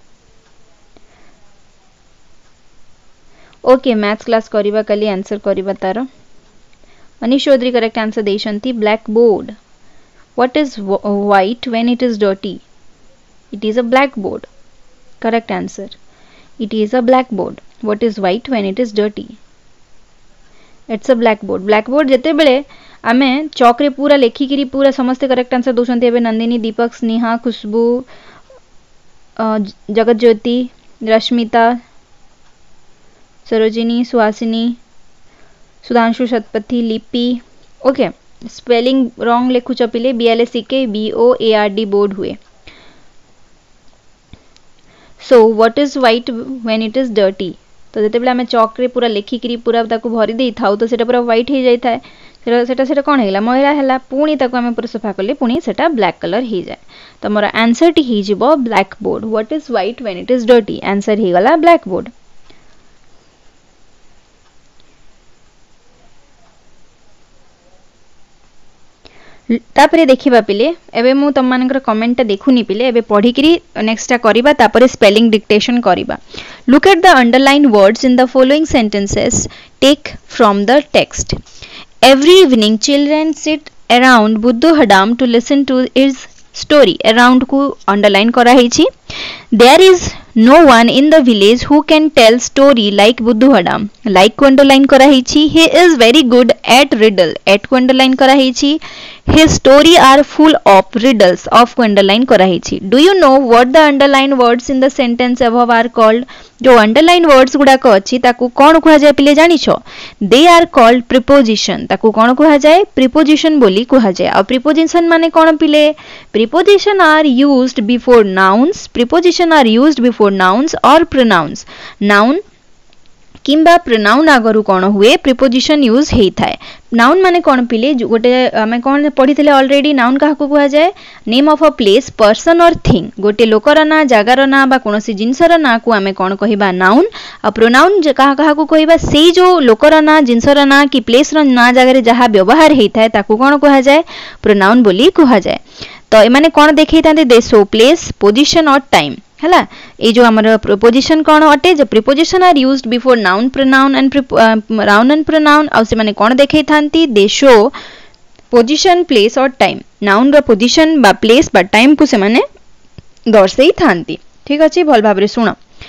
ओके मैथ्स क्लास करिबा कली आंसर करिबा तार. मनीष चौधरी करेक्ट आंसर देइछंती black board. What is white when it is dirty? It is a blackboard. Correct answer. It is a blackboard. What is white when it is dirty? It's a blackboard. blackboard जेते बेले आमे चौक रे पूरा लेखिकिरी पूरा समस्ते correct answer दोछंती. एबे नंदिनी. दीपक. स्नेहा. खुशबू. जगत ज्योति. Rashmita. Sarojini. Suhasini. Sudhanshu. Satapathy. Lipi. Okay spelling wrong लेखु चपिले. B L A C K B O A R D board हुए. So what is white when it is dirty? तो जेते बेले आमे चौक रे पूरा लेखिकिरी पूरा ताकू भरी देई थाउ तो सेटा पूरा व्हाइट हे जाय थाए. सेटा सेटा सेटा कोन हेला? मैला हेला. पुणी ताकू आमे पूरा सफा करले पुणी सेटा ब्लैक कलर हे जाय. तो हमर आंसर टी हे जिवो black board. What is white when it is dirty? Answer हे गला ब्लैक बोर्ड. तापरे देखिबा पिले. एबे मु तम मानकर कमेंट ता देखुनी पिले. एबे पढी करी नेक्स्ट टा करिबा. तापरे स्पेलिंग डिक्टेशन करिबा. Look at the underline words in the following sentences. Take from the text. Every evening children sit around Buddhu Hadam to listen to his story. Around को अंडरलाइन करा हेछि. There is no one in the village who can tell story like Buddhu Hadam. Like को underline करा हेछि. He is very good at riddle. At को underline करा हेछि. His story are full of riddles. Of को underline करा हेछि. Do you know what the underline words in the sentence above are called? जो underline words गुडा को अछि ताकू कोन कुहा जाय पिले जानि छो? They are called preposition. ताकू कोन कुहा जाय? preposition बोली कुहा जाय. आ preposition माने कोन पिले? Preposition are used before nouns. Preposition are used before nouns or pronouns. Noun किंबा प्रोनाउन आगरु कोन हुए प्रीपोजिशन यूज हेई थाए. नाउन माने कोन पिले गोटे हमें कोन पढिथिले ऑलरेडी. नाउन काहा को कुहा जाय? Name of a place, person or thing. गोटे लोकर ना, जागार ना बा कोनोसी जिंसर ना को हमें कोन कहिबा? नाउन. आ प्रोनाउन काहा काहा को कहिबा? सेई जो लोकर ना, जिंसर ना कि प्लेस र ना जागा रे जहा व्यवहार हेई थाए ताकू कोन कुहा जाय? प्रोनाउन बोली कुहा जाय. तो ए माने कोन देखै थांते? They show place, position or time. हैला ए जो हमर प्रीपोजिशन कोन अटे? जो preposition are used before noun, pronoun and noun and pronoun. आ से माने कोन देखै थांती? They show position, place or time. Noun रो पोजीशन बा प्लेस बा टाइम को से माने दर्शै थांती. ठीक अछि. भल भाबरे सुनो.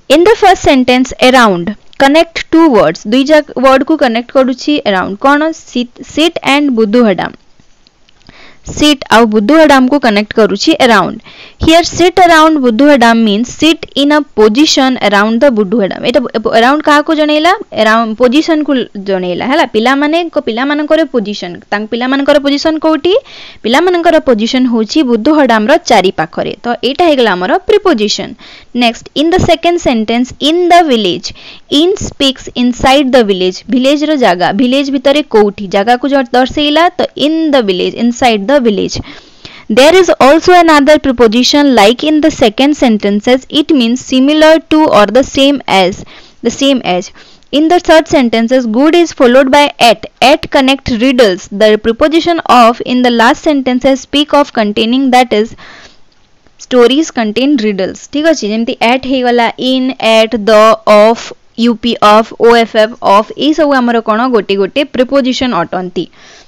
In the first sentence around connect two words दुई वर्ड को कनेक्ट करूची अराउंड कौन सिट एंड बुद्धुहडाम sit आउ बुद्धुहडाम को कनेक्ट करूची around here sit around Budhuhadam means sit in a position around the Budhuhadam एटा अराउंड का को जणेला अराउंड पोजीशन को जणेला हला पिला माने को पिला मानकर पोजीशन तांग पिला मानकर पोजीशन कोठी पिला मानकर पोजीशन होची बुद्धुहडाम रो चारि पाखरे तो एटा हेगला हमर preposition next in the second sentence in the village in speaks inside the village village रो जागा विलेज भितरे कोठी जागा को दर्शेला तो in the village inside the village. There is also another preposition like in the second sentences. It means similar to or the same as. The same as. In the third sentences, good is followed by at. At connect riddles. The preposition of in the last sentences speak of containing, that is stories contain riddles. ठीक अछि जेमति at हे गला in, at, the, of, up, of, off, of ए सब हमर कोन गोटे गोटे preposition अटंती.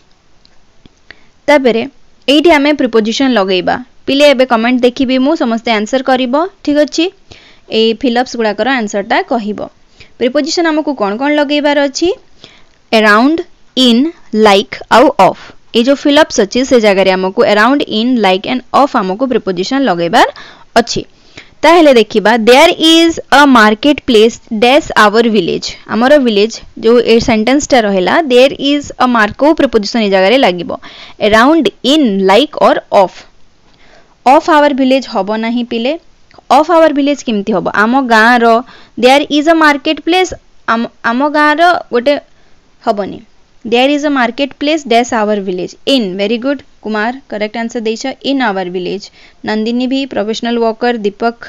तापरे एठी हमें प्रीपोजिशन लगेबा पिले एबे कमेंट देखिबी मु समस्त आंसर करिवो ठीक अछि ए फिलअप्स गुडा कर आंसर ता कहिवो प्रीपोजिशन हमकु कोन कोन लगेबार अछि अराउंड इन लाइक आउ ऑफ ए जो फिलअप्स अछि से जगह रे हमकु around in like and of हमकु प्रीपोजिशन लगेबार अछि ताहेले देखिबा there is a market place dash our village हमर विलेज जो ए सेंटेंस टा रहेला there is a market preposition ए जगह रे लागिबो around in like or of of our village हबो नाही पिले ऑफ आवर विलेज किमती हबो आमो गां रो there is a market place आमो गां रो गोटे हबोनी there is a market place dash our village in very good Kumar correct answer देछ इन आवर विलेज नंदिनी भी professional worker Deepak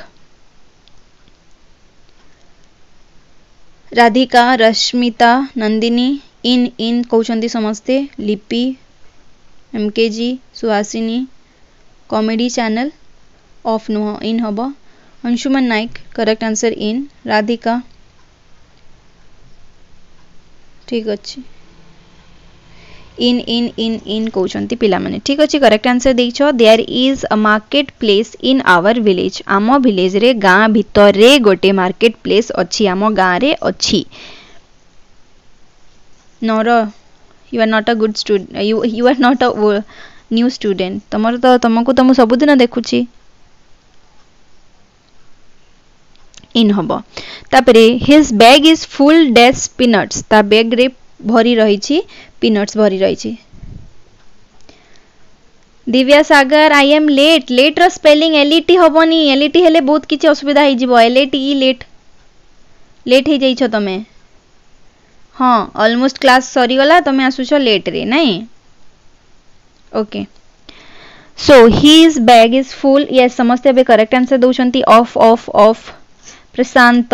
Radhika Rashmita Nandini in in कहउछंती समस्ते Lipi MKG Suhasini comedy channel of नुह इन हबो Anshuman Nayak correct answer in Radhika ठीक अछि इन इन इन इन कहउछंती पिला माने ठीक अछि करेक्ट आंसर देइछो there is a market place in our village आमो विलेज रे गां भीतर रे गोटे मार्केट प्लेस अछि आमो गां रे अछि नोर you are not a good student you you are not a new student तमर तो तुमको तो सब दिन देखुची इन हबो तापरे his bag is full dash peanuts ता बैग रे भरी रही छी पीनट्स भरी रही छी Divya Sagar I am late late row spelling L E T हबोनी एलईटी हेले बहुत किछि असुविधा हि जिवो एलईटी लेट लेट हे जाइछो तमे हां ऑलमोस्ट क्लास सरी गला तमे आसुछो लेट रे नहीं okay so his bag is full yes समस्त बे करेक्ट आंसर दोछंती of of of Prashant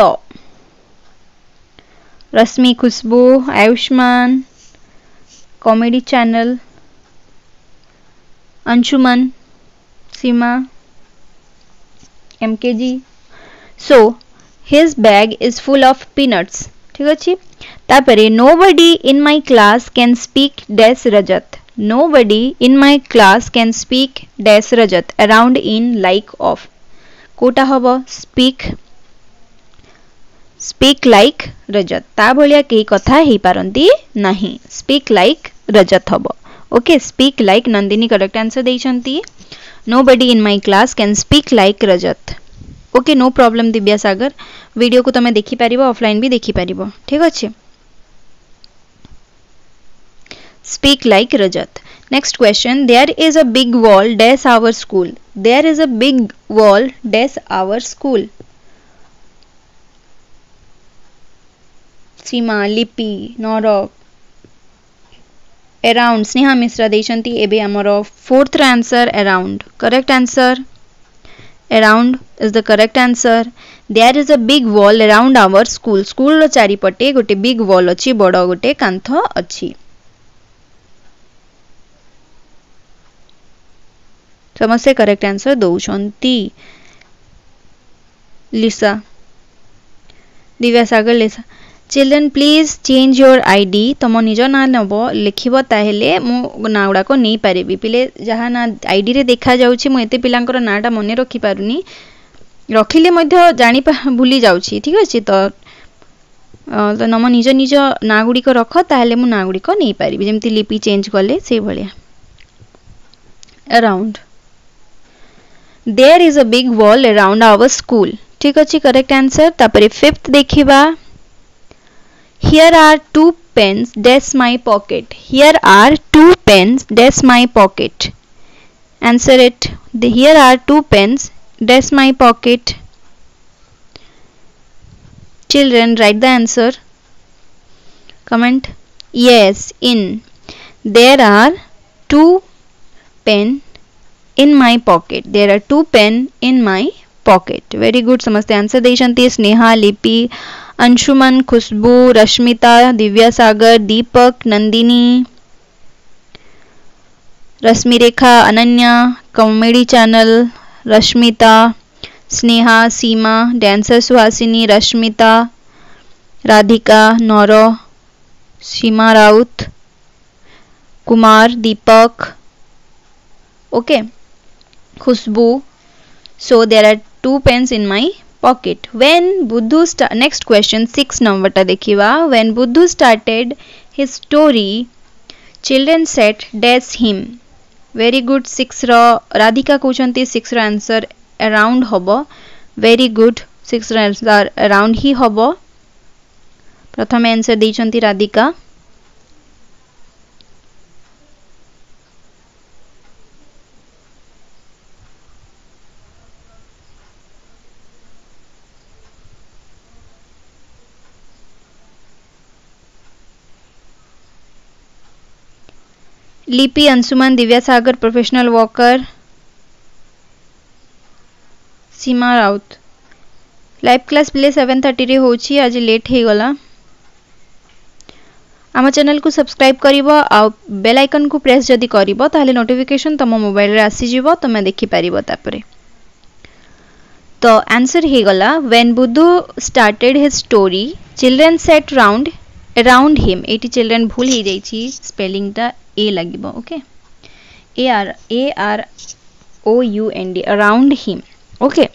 Rashmi Khushbu Ayushman comedy channel Anshuman Seema MKG so his bag is full of peanuts ठीक अछि तापरे nobody in my class can speak dash Rajat nobody in my class can speak dash Rajat around in like of कोटा हबो speak speak like रजत ता भलिया केही कथा हेई पारंती नाही speak like Rajat हबो okay speak like Nandini correct answer देइछंती nobody in my class can speak like Rajat okay no problem Divya Sagar video को तमे देखि परिबो ऑफलाइन भी देखि परिबो ठीक अछि speak like Rajat next question there is a big wall dash our school there is a big wall dash our school Seema Lipi नौरव around Sneha Mishra देशंती एबे हमरो fourth answer around correct answer around is the correct answer there is a big wall around our school school रो चारि पटे गोटे big wall अछि बडो गोटे कांथ अछि समस्या करेक्ट आंसर दौछंती Lisa Divya Sagar Lisa children please change your ID तुम निज ना नब लिखिब ताहेले मु ना गुड़ा को नहीं पारिबी पिले जहाँ ना आईडी रे देखा जाउछि मु एते पिलांकर नाटा मने रखि पारुनी रखिले मध्य जानी भूली जाउछि ठीक अछि तो तो नम निज निज ना गुडी को रख ताहले मु ना गुडी को नै पारिबि जेमति लिपि चेंज करले से भलिया around there is a big wall around our school ठीक अछि करेक्ट आंसर तापरे फिफ्थ देखिबा here are two pens dash my pocket here are two pens dash my pocket answer it here are two pens dash my pocket children write the answer comment yes in there are two pen in my pocket there are two pen in my pocket very good समस्ते answer देशंती Sneha Lipi Anshuman Khushbu Rashmita Divya Sagar Deepak Nandini Rashmi Rekha Ananya comedy channel Rashmita Sneha Seema dancer Suhasini Rashmita Radhika नौरो Seema Raut Kumar Deepak okay Khushbu so there are two pens in my pocket when Buddhu next question six number ta dekhiba when Buddhu started his story children said dash him very good six ro Radhika कहउछंती six रो answer around होबो very good six answer around ही होबो प्रथम answer दैछंती Radhika Lipi Anshuman Divya Sagar professional walker Seema Raut live class play seven thirty रे होची आज लेट हे गला आम चैनल को सब्सक्राइब करिवो आ बेल आइकन को प्रेस जदी करिवो ताले नोटिफिकेशन तम मोबाइल रे आसी जिवो तमे देखि पारिवो तापरे तो आंसर हे गला when Buddhu started his story children sat round around him एटी चिल्ड्रन भूल ही जाईची स्पेलिंग ता ए लागिवो okay A R A R O U N D around him okay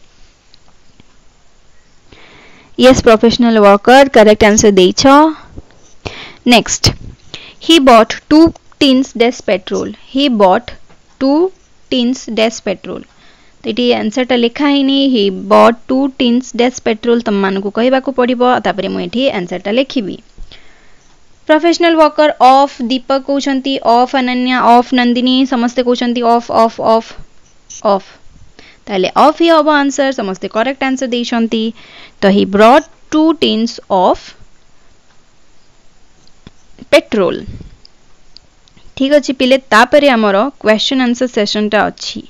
yes professional worker correct answer deicho next he bought two tins dash petrol he bought two tins dash petrol तेटी answer टा लिखा ही नहीं he bought two tins dash petrol तम मान को कहबा को पड़िबो तापरे मु एठी आंसर टा लिखिबी प्रोफेशनल वर्कर ऑफ दीपक कहउछंती ऑफ अनन्या ऑफ नंदिनी समस्त कहउछंती ऑफ ऑफ ऑफ ऑफ ताले ऑफ ही होबो आंसर समस्ते करेक्ट आंसर देइछंती तो he brought two tins of petrol ठीक अछि पिले तापरे हमरो क्वेश्चन आंसर सेशन टा अछि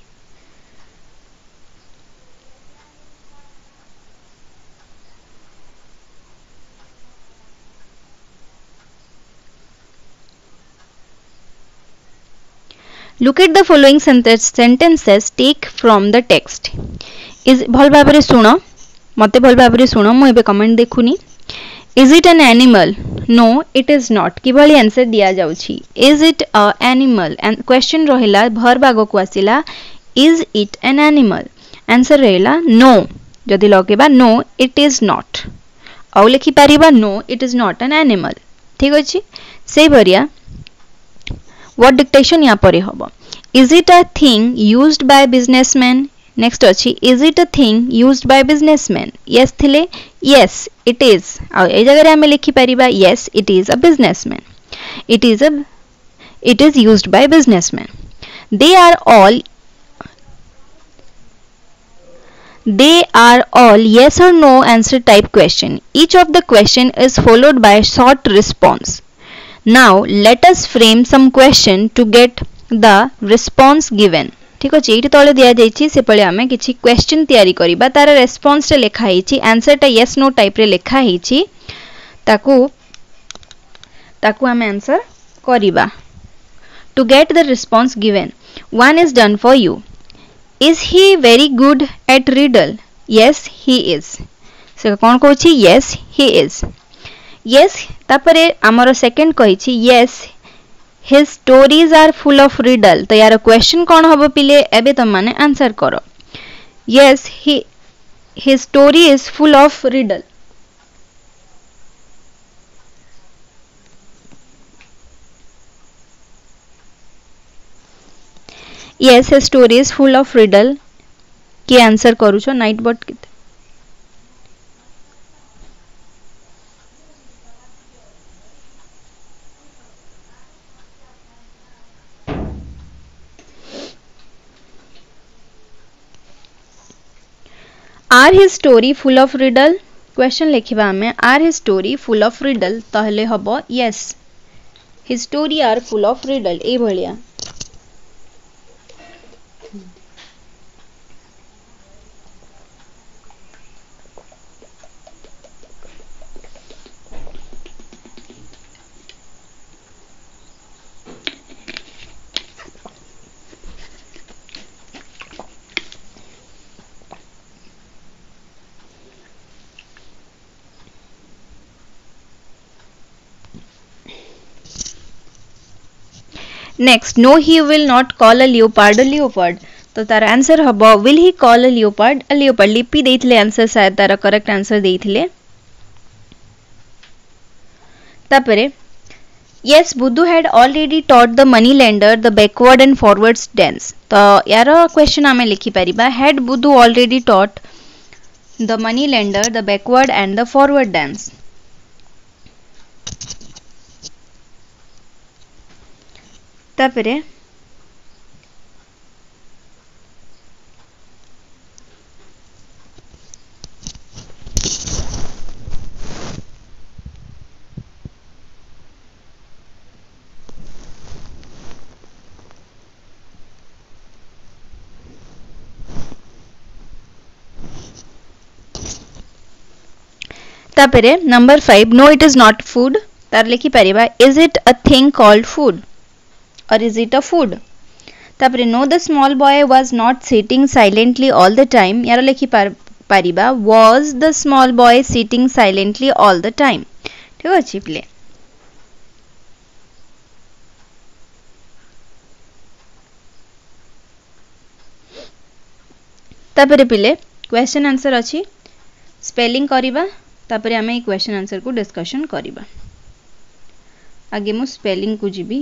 Look at the following sentences take from the text. Is भल भाबरे सुनो मते भल भाबरे सुनो मु एबे कमेंट देखुनी Is it an animal? No, it is not. कि भली आंसर दिया जाउछि Is it a animal? And question रहिला भर भाग को आसिला Is it an animal? Answer रहिला No. जदि लगेबा No, it is not. आउ लिखि पारिबा No, it is not an animal. ठीक अछि से भरिया What dictation या परे होबो Is it a thing used by businessmen? Next अछि Is it a thing used by businessmen? Yes थिले Yes it is. आ ए जगह रे हमें लिखि परिबा Yes it is a businessman. It is a it is used by businessmen. They are all They are all yes or no answer type question. Each of the question is followed by a short response. Now let us frame some question to get the response given. ठीक अछि एठी तळे दिया जाईछि से पळे हमें किछि question तयारी करिबा तार रेस्पोंस रे लेखा हिछि आंसर टा यस नो टाइप रे लेखा हिछि ताकू ताकू हमें आंसर करिबा to get the response given. One is done for you. Is he very good at riddle? Yes he is. से कोन कहछि yes he is. Yes तापरे हमर सेकंड कहिछि yes his stories are full of riddle. तो यार question कोन हबो पिले एबे त माने आंसर करो. Yes he his story is full of riddle. Yes, his story is full of riddle. के आंसर करू छो नाइट बट के are his story full of riddle question लिखिबा हमें are his story full of riddle ताहले हबो yes his story are full of riddle ए भलिया Next, no, he will not call a leopard a leopard. तो तार answer हबो will he call a leopard a leopard. लिपि देइथिले answer शायद तार करेक्ट आंसर देइथिले. तापरे yes, Buddhu had already taught the money lender the backward and forward dance. तो यार question आमे लिखि परिबा had Buddhu already taught the money lender the backward and the forward dance. तापरे तापरे number five no it is not food तार लिखि परिबा is it a thing called food or is it a food. तापरे no the small boy was not sitting silently all the time यार लिखि परिबा was the small boy sitting silently all the time. ठीक अछि play तापरे पिले question answer अछि spelling करिबा तापरे हमें ई क्वेश्चन आंसर को डिस्कशन करिबा. आगे मु स्पेलिंग को जिबी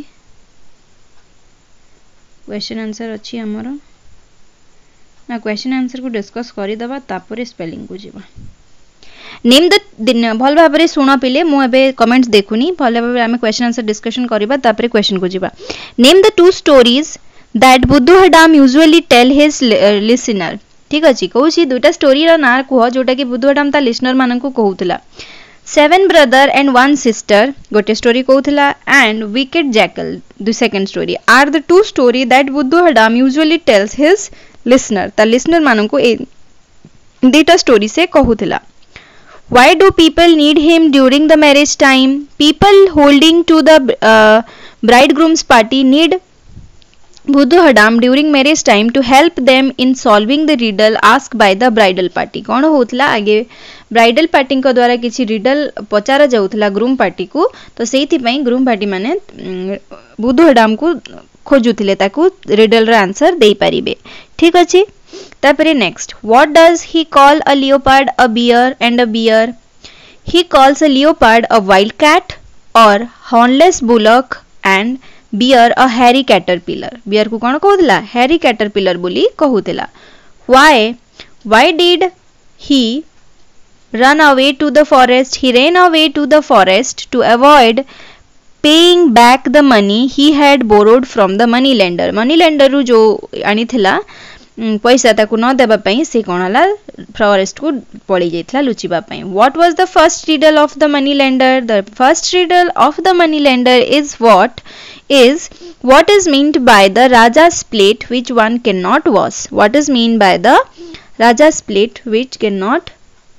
क्वेश्चन आंसर अच्छी आमर ना क्वेश्चन आंसर को डिस्कस करी दबा तापरे स्पेलिंग को जीवा. नेम द भल भाव में शुण पिले मु एबे कमेंट्स देखुनी भल भाव आमे क्वेश्चन आंसर डिस्कशन करिबा तापरे क्वेश्चन को जीवा. Name the two stories that Budhuhadam usually tell his listener. ठीक अछि कहूची दुटा स्टोरी रा ना कह जोटा कि बुद्धुहडाम ता लिसनर मानन को कहउतला. Seven brother and one sister गोटे स्टोरी कहूला and wicked jackal the second story are the two story that Budhuhadam usually tells his listener ता लिसनर मानन को ए दुटा स्टोरी से कहूला. Why do people need him during the marriage time. People holding to the bridegroom's party need Budhuhadam during marriage time to help them in solving the riddle ask by the bridal party. कौन होतला आगे bridal party को द्वारा किसी riddle पचारा जाउथला groom party को तो सेति पई ग्रूम पार्टी माने बुद्धुहडाम को खोजुथिले ताकू रिडल रा आंसर देई परिबे. ठीक अछि तापरे next what does he call a leopard a bear and a bear. He calls a leopard a wild cat or hornless bullock and bear a hairy caterpillar. Bear को कोन कहउतला हैरी कैटरपिलर बोली कहउतला. Why why did he run away to the forest. He ran away to the forest to avoid paying back the money he had borrowed from the money lender. money lender ru जो आनी थिला पैसा ताकू न देबा पई से कोनला forest को पड़ी जाइथला लुचिबा पई. What was the first riddle of the money lender? The first riddle of the money lender is what is what is meant by the Raja's plate which one cannot wash. What is mean by the Raja's plate which cannot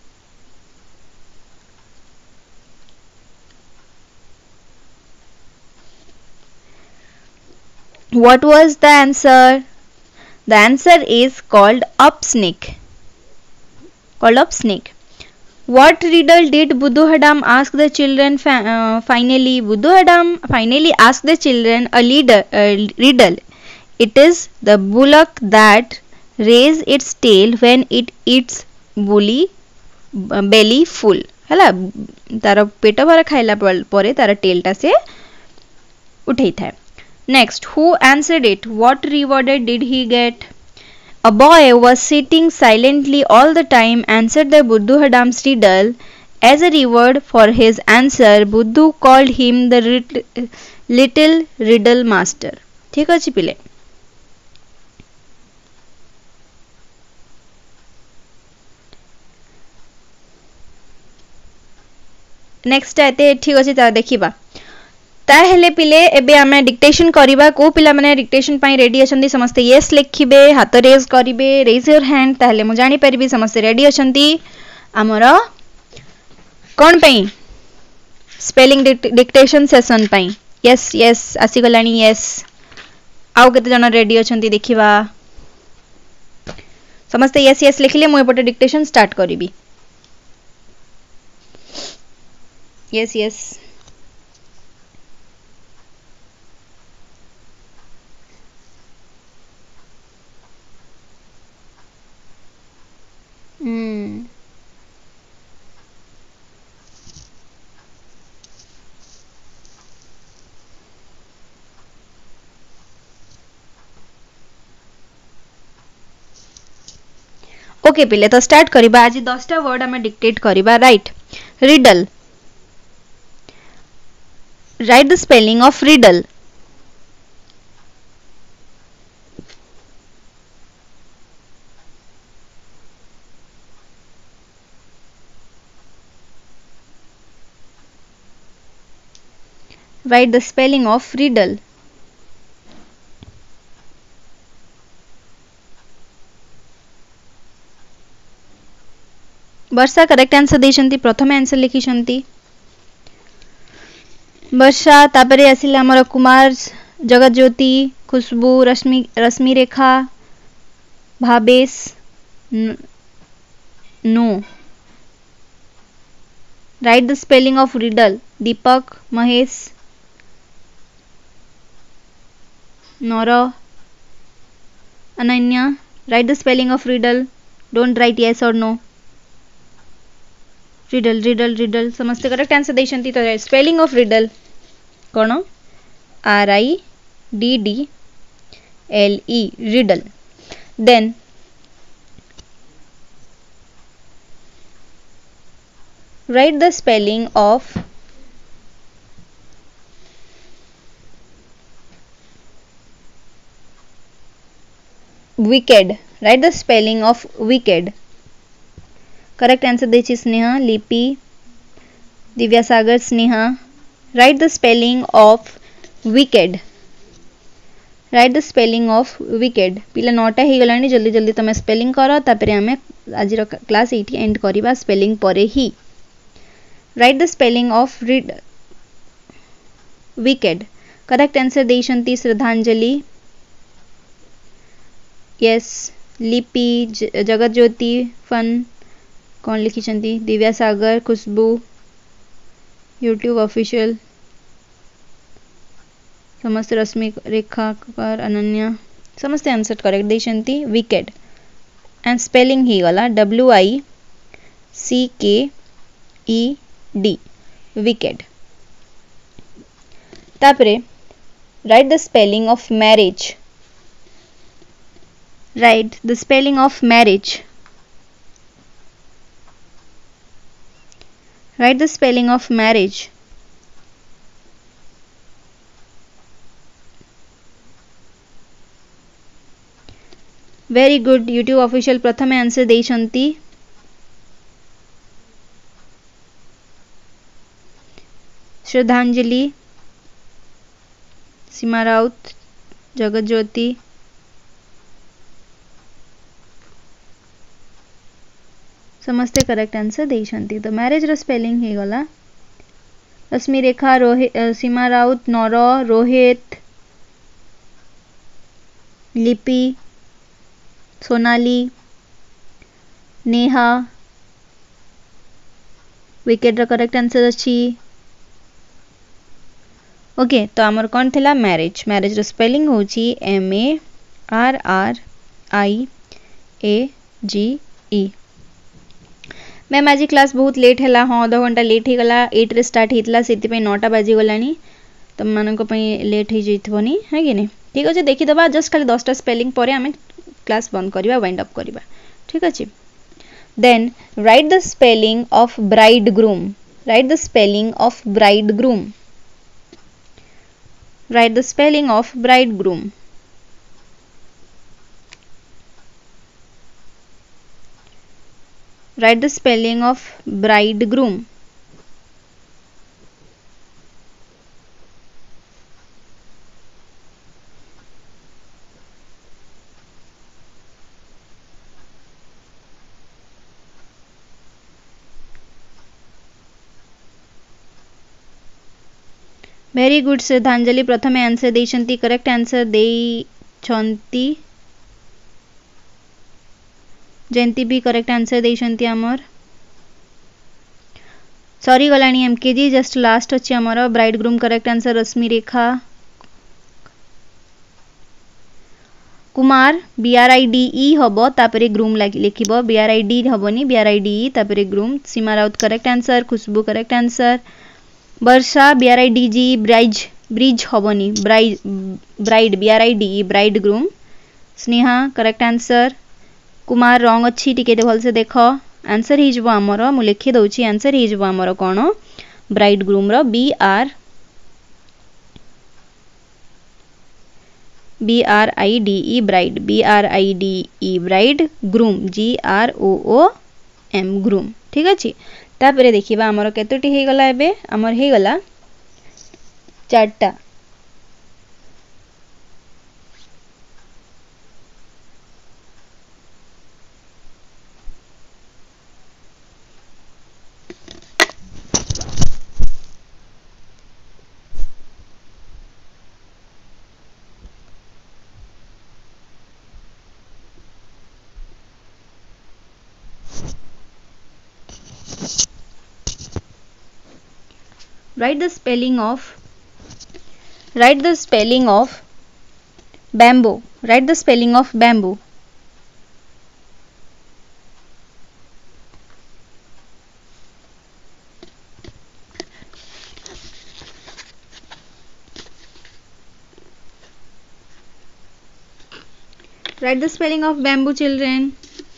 What was the answer? The answer is called up snake. Called up snake. What riddle did Buddhuhadam ask the children uh, finally? Buddhuhadam finally asked the children a leader, uh, riddle. It is the bullock that raises its tail when it eats बुली belly full है तार पेट भर खाइला परे तार टेलटा से उठे था। Next who answered it what rewarded did he get a boy was sitting silently all the time answered the Buddhu Hadam's riddle as a reward for his answer Buddhu called him the little riddle master. ठीक अच्छे पिले next आते ठीक अच्छे ता देखिबा ताहेले पिले एबे आमे डिक्टेशन करिबा को पिला माने डिक्टेशन पई रेडी अछंती समस्त यस लिखिबे हाथ रेज करिबे रेज योर हैंड ताहेले मु जानि परबी समस्त रेडी अछंती हमरो कोन पई स्पेलिंग डिक्टेशन सेशन पई यस यस आसी गलानी यस आउ केते जन रेडी अछंती देखिबा समस्त यस यस लिखिले मु एपटे डिक्टेशन स्टार्ट करिबी यस यस हम्म ओके पिले तो स्टार्ट करिबा आज दसटा वर्ड हमें डिक्टेट करिबा write riddle write the spelling of riddle write the spelling of riddle Varsha correct answer देशंती प्रथम आंसर लिखिसंती वर्षा तापरे आसिला हमर Kumar Jagat Jyoti Khushbu Rashmi Rashmi Rekha Bhavesh no write the spelling of riddle Deepak Mahesh नौरा Ananya write the spelling of riddle don't write yes or no riddle riddle riddle समस्त correct answer देशंती तो स्पेलिंग ऑफ रिडल कौन R I D D L E riddle then write the spelling of wicked write the spelling of wicked correct answer देछि Sneha Lipi Divya Sagar Sneha write the spelling of wicked write the spelling of wicked पिला नौटा ही गलानी जल्दी जल्दी तमे spelling करो तापरे हमें आज क्लास एटी एंड करिबा स्पेलिंग परे ही write the spelling of read wicked correct answer देशंती श्रद्धांजलि यस लिपि जगत ज्योति फन कौन लिखिछंती दिव्या सागर खुशबू यूट्यूब ऑफिशियल समस्त रश्मि रेखा पर अनन्या समस्त आंसर करेक्ट देशंती विकेड एंड स्पेलिंग ही गला W I C K E D wicked तापरे write the spelling of marriage write the spelling of marriage write the spelling of marriage very good YouTube official प्रथम answer देइछंती श्रद्धांजलि सीमा राउत जगत ज्योति समस्ते correct answer देइछंती तो marriage रो स्पेलिंग हे गला रश्मि रेखा रोहित सीमा राउत नौर रोहित लिपि सोनाली नेहा विकेट रो करेक्ट आंसर अछि ओके तो हमर कोन थिला मैरिज मैरिज रो स्पेलिंग होची M A R R I A G E ma'am आज क्लास बहुत लेट है हाँ अध घंटा लेट हो गला एट रे स्टार्ट होता से नौटा बाजी गला तुम मानक लेट हो जाइथबनी है कि नहीं ठीक अच्छे देखीदे जस्ट खाली दसटा स्पेलिंग पर आम क्लास बंद करवा वाइंड अप करवा ठीक अच्छे then write the spelling of bridegroom write the spelling of bridegroom write the spelling of bridegroom write the spelling of bridegroom very good Shraddhanjali प्रथम आंसर देइछंती correct answer देइछंती जयंती भी correct answer देइछंती हमर sorry गलानी एमकेजी just last अछि हमर bridegroom correct answer Rashmi Rekha Kumar B R I D E हबो तापरे ग्रूम लिखिबो B R I D हबोनी B R I D E तापरे groom Seema Raut correct answer Khushbu correct answer Varsha B R I D G ब्राइज bridge हबोनी ब्राइज bride B R I D E bride groom Sneha correct answer Kumar रंग अच्छी टिके भल से देख आंसर ही जबो हमर मु लिखि दउची आंसर ही जबो हमर कोन ब्राइड ग्रूम रो B R B R I D E bride B R I D E bride groom G R O O M groom ठीक अछि तापरे देखिबा हमर केतोटी हे गला एबे हमर हे गला चारटा write the spelling of write the spelling of bamboo write the spelling of bamboo write the spelling of bamboo children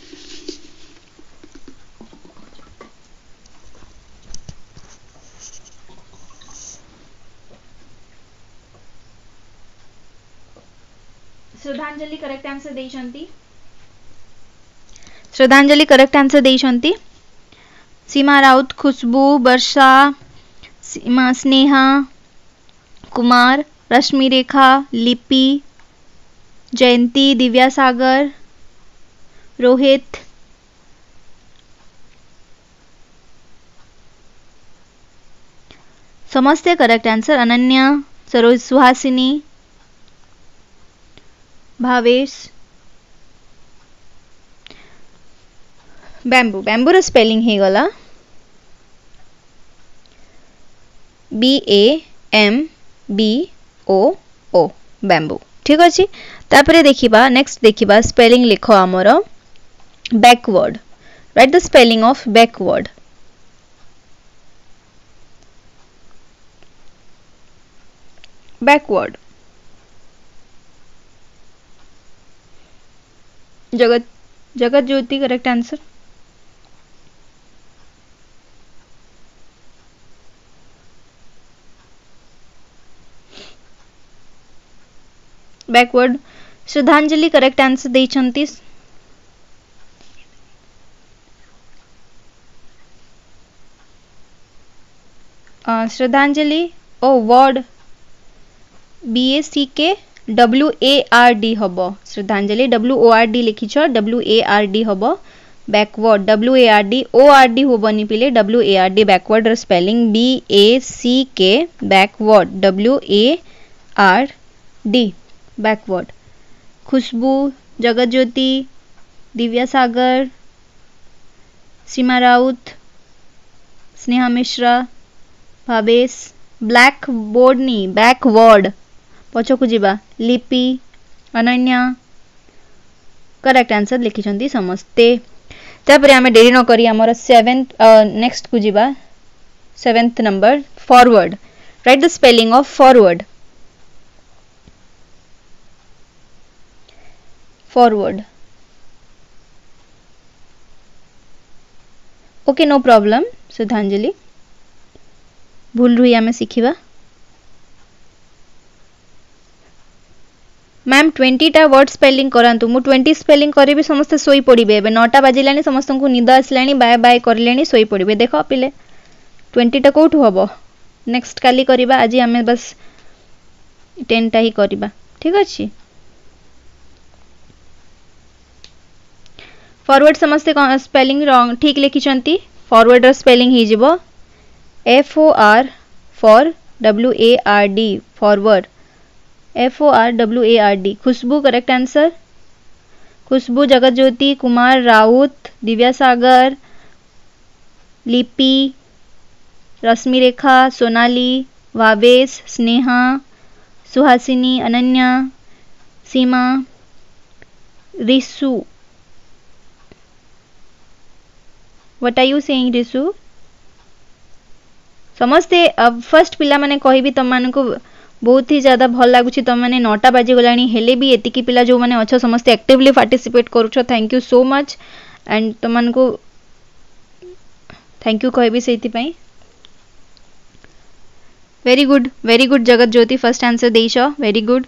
Shraddhanjali correct answer देइछंती श्रद्धांजलि करेक्ट आंसर देइछंती सीमा राउत खुशबू वर्षा सीमा स्नेहा कुमार रश्मि रेखा लिपि जयंती दिव्या सागर रोहित समस्ते correct answer Ananya Saroj Suhasini Bhavesh bamboo bamboo रो स्पेलिंग हे गला B A M B O O bamboo ठीक अछि तापरे देखिबा नेक्स्ट देखिबा स्पेलिंग लिखो हमरो backward write the spelling of backward backward Jagat Jagat Jyoti correct answer backward Shraddhanjali correct answer देइछंती Shraddhanjali O word B A C के डब्ल्यू ए आर डी हबो Shraddhanjali W O R D लिखिछ डब्ल्यू ए आर डी हबो backward W A R D O R D होबनी पिले W A R D backward र spelling B A C K backward W A R D backward Khushbu Jagat Jyoti Divya Sagar Seema Raut Sneha Mishra Bhavesh blackboard नी backward पछकु जीवा Lipi Ananya correct answer लिखिछंती समस्ते तापर आमे देरी न करी हमर सेवेंथ नेक्स्ट को जीवा seventh number forward write the spelling of forward forward okay no problem Sudhanjali भूल रुई आमे सिखिबा मैम ट्वेंटी टा वर्ड स्पेलिंग करांतु मु ट्वेंटी स्पेलिंग करेबी समस्त सोई पड़िबे एबे नौटा बाजिलानी समस्त को निद आसलानी बाय बाय करलेनी सोई पड़िबे देखो पिले ट्वेंटी टा कोठु हबो नेक्स्ट काली करिबा आज हमें बस टेन टा ही करिबा ठीक अछि फॉरवर्ड समस्त स्पेलिंग रॉन्ग ठीक लिखि चंती फॉरवर्ड र स्पेलिंग ही जिवो F O R for W A R D forward F O R W A R D Khushbu correct answer Khushbu Jagat Jyoti Kumar Raut Divya Sagar Lipi Rashmi Rekha Sonali वावेश Sneha Suhasini Ananya Seema Rishu what are you saying Rishu समस्ते अब फर्स्ट पिला माने कहबी तम मान को बहुत ही ज्यादा भल लगुच तुम मैंने नौटा बाजी गलानी हेले भी एतिकी पिला जो मैंने अच्छा समस्त एक्टिवली पार्टिसिपेट करुछ thank you so much and तुम मान को थैंक यू कहबी सेति पई very good very good Jagat Jyoti first answer देइछ very good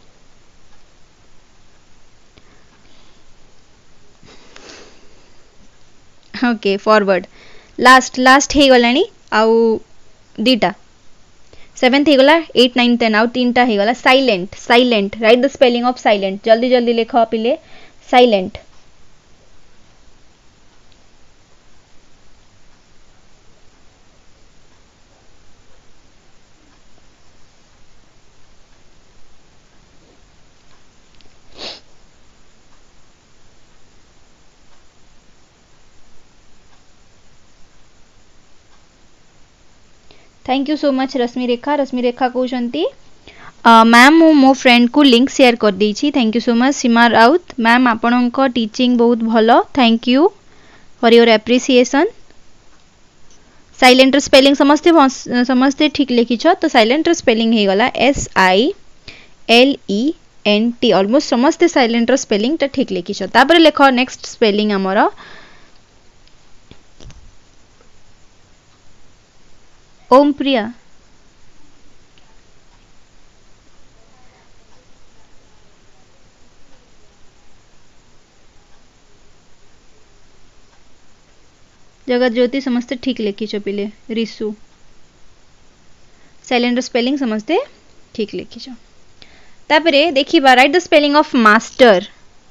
okay forward last last हे गलानी आउ दीटा सेवेंथ ही गला एट नाइन टेन आउ तीन टा ही गला silent silent write the spelling of silent जल्दी जल्दी लिखो पिले silent thank you so much Rashmi Rekha Rashmi Rekha कहउछंती मैम मु मो फ्रेंड को लिंक शेयर कर देछि thank you so much Seema Raut ma'am आपनक टीचिंग बहुत भलो thank you for your appreciation silent spelling समस्ते समस्ते ठीक लिखिछ तो साइलेंट स्पेलिंग हे गला S I L E N T almost समस्ते साइलेंट स्पेलिंग ता ठीक लिखिछ तापर लेखो नेक्स्ट स्पेलिंग हमरो ओम प्रिया जगत ज्योति समस्ते ठीक लिखिछ पिले रिसु साइलेंट स्पेलिंग समस्ते ठीक लिखिछ तापरे देखिबा write the spelling of master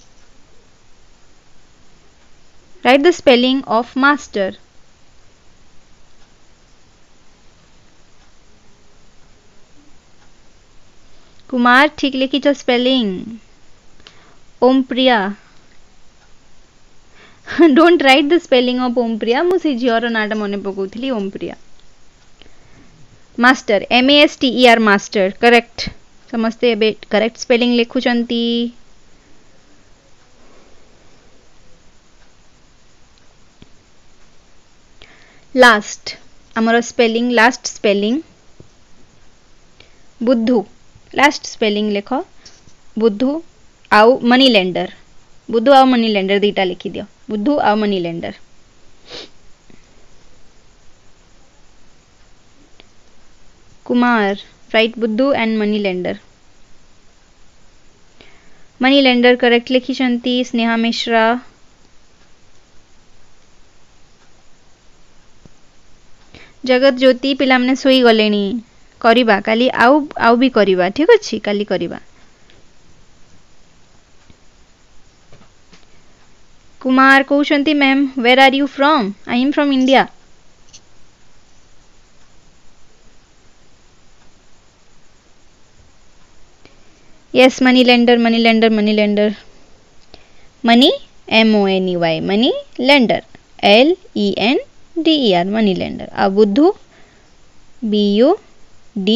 write the spelling of master Kumar ठीक लिखिछ spelling Om Priya don't write the spelling of Om Priya मु से झियर नाटा मने पकोथली Om Priya master M A S T E R master correct समस्ते एबे करेक्ट स्पेलिंग लिखुचंती लास्ट हमर spelling last spelling Buddhu last spelling लिख बुद्धू आउ मनी लेंडर बुद्धू आउ मनी लेंडर दीटा लिखि दियो बुद्धू आउ moneylender Kumar write Buddhu and money lender money lender correct लिखि चंती स्नेहा मिश्रा जगत ज्योति पिला माने सोई गलेनी करिबा काली आउ आउ भी करिबा ठीक अछि काली करिबा कुमार कहउछंती ma'am where are you from I am from India yes money lender money lender money lender money M O N E Y moneylender L E N D E R moneylender आ Buddhu B U D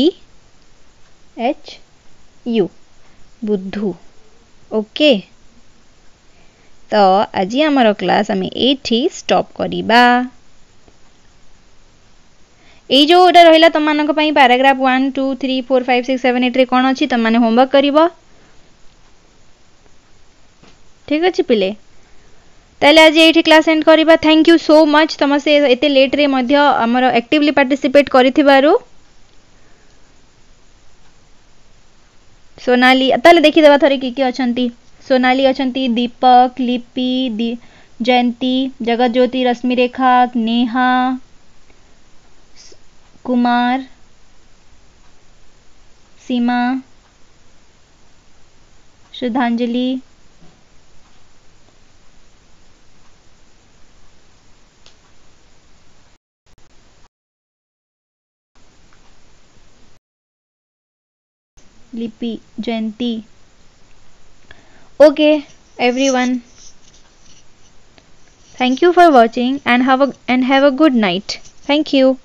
H U Buddhu okay तो आज आमर class आम ये stop करिबा। ये जोटा रहा तुम मान paragraph one two three four five six seven eight रे कौन अच्छी तुम मैंने होमवर्क कर ठीक अच्छे पिले ताले आज ये क्लास एंड करिबा। थैंक यू सो मच तुम से एते लेट रे मध्य हमर एक्टिवली पार्टिसिपेट करिथिबारु। सोनाली ताले देखि देबा थरे की की अछंती। सोनाली अछंती, दीपक, लिपि, दी जयंती, जगत ज्योति, रश्मिरेखा, नेहा, कुमार, सीमा, श्रद्धांजलि, लिपि, जयंती। Okay everyone, thank you for watching and have a and have a good night. Thank you.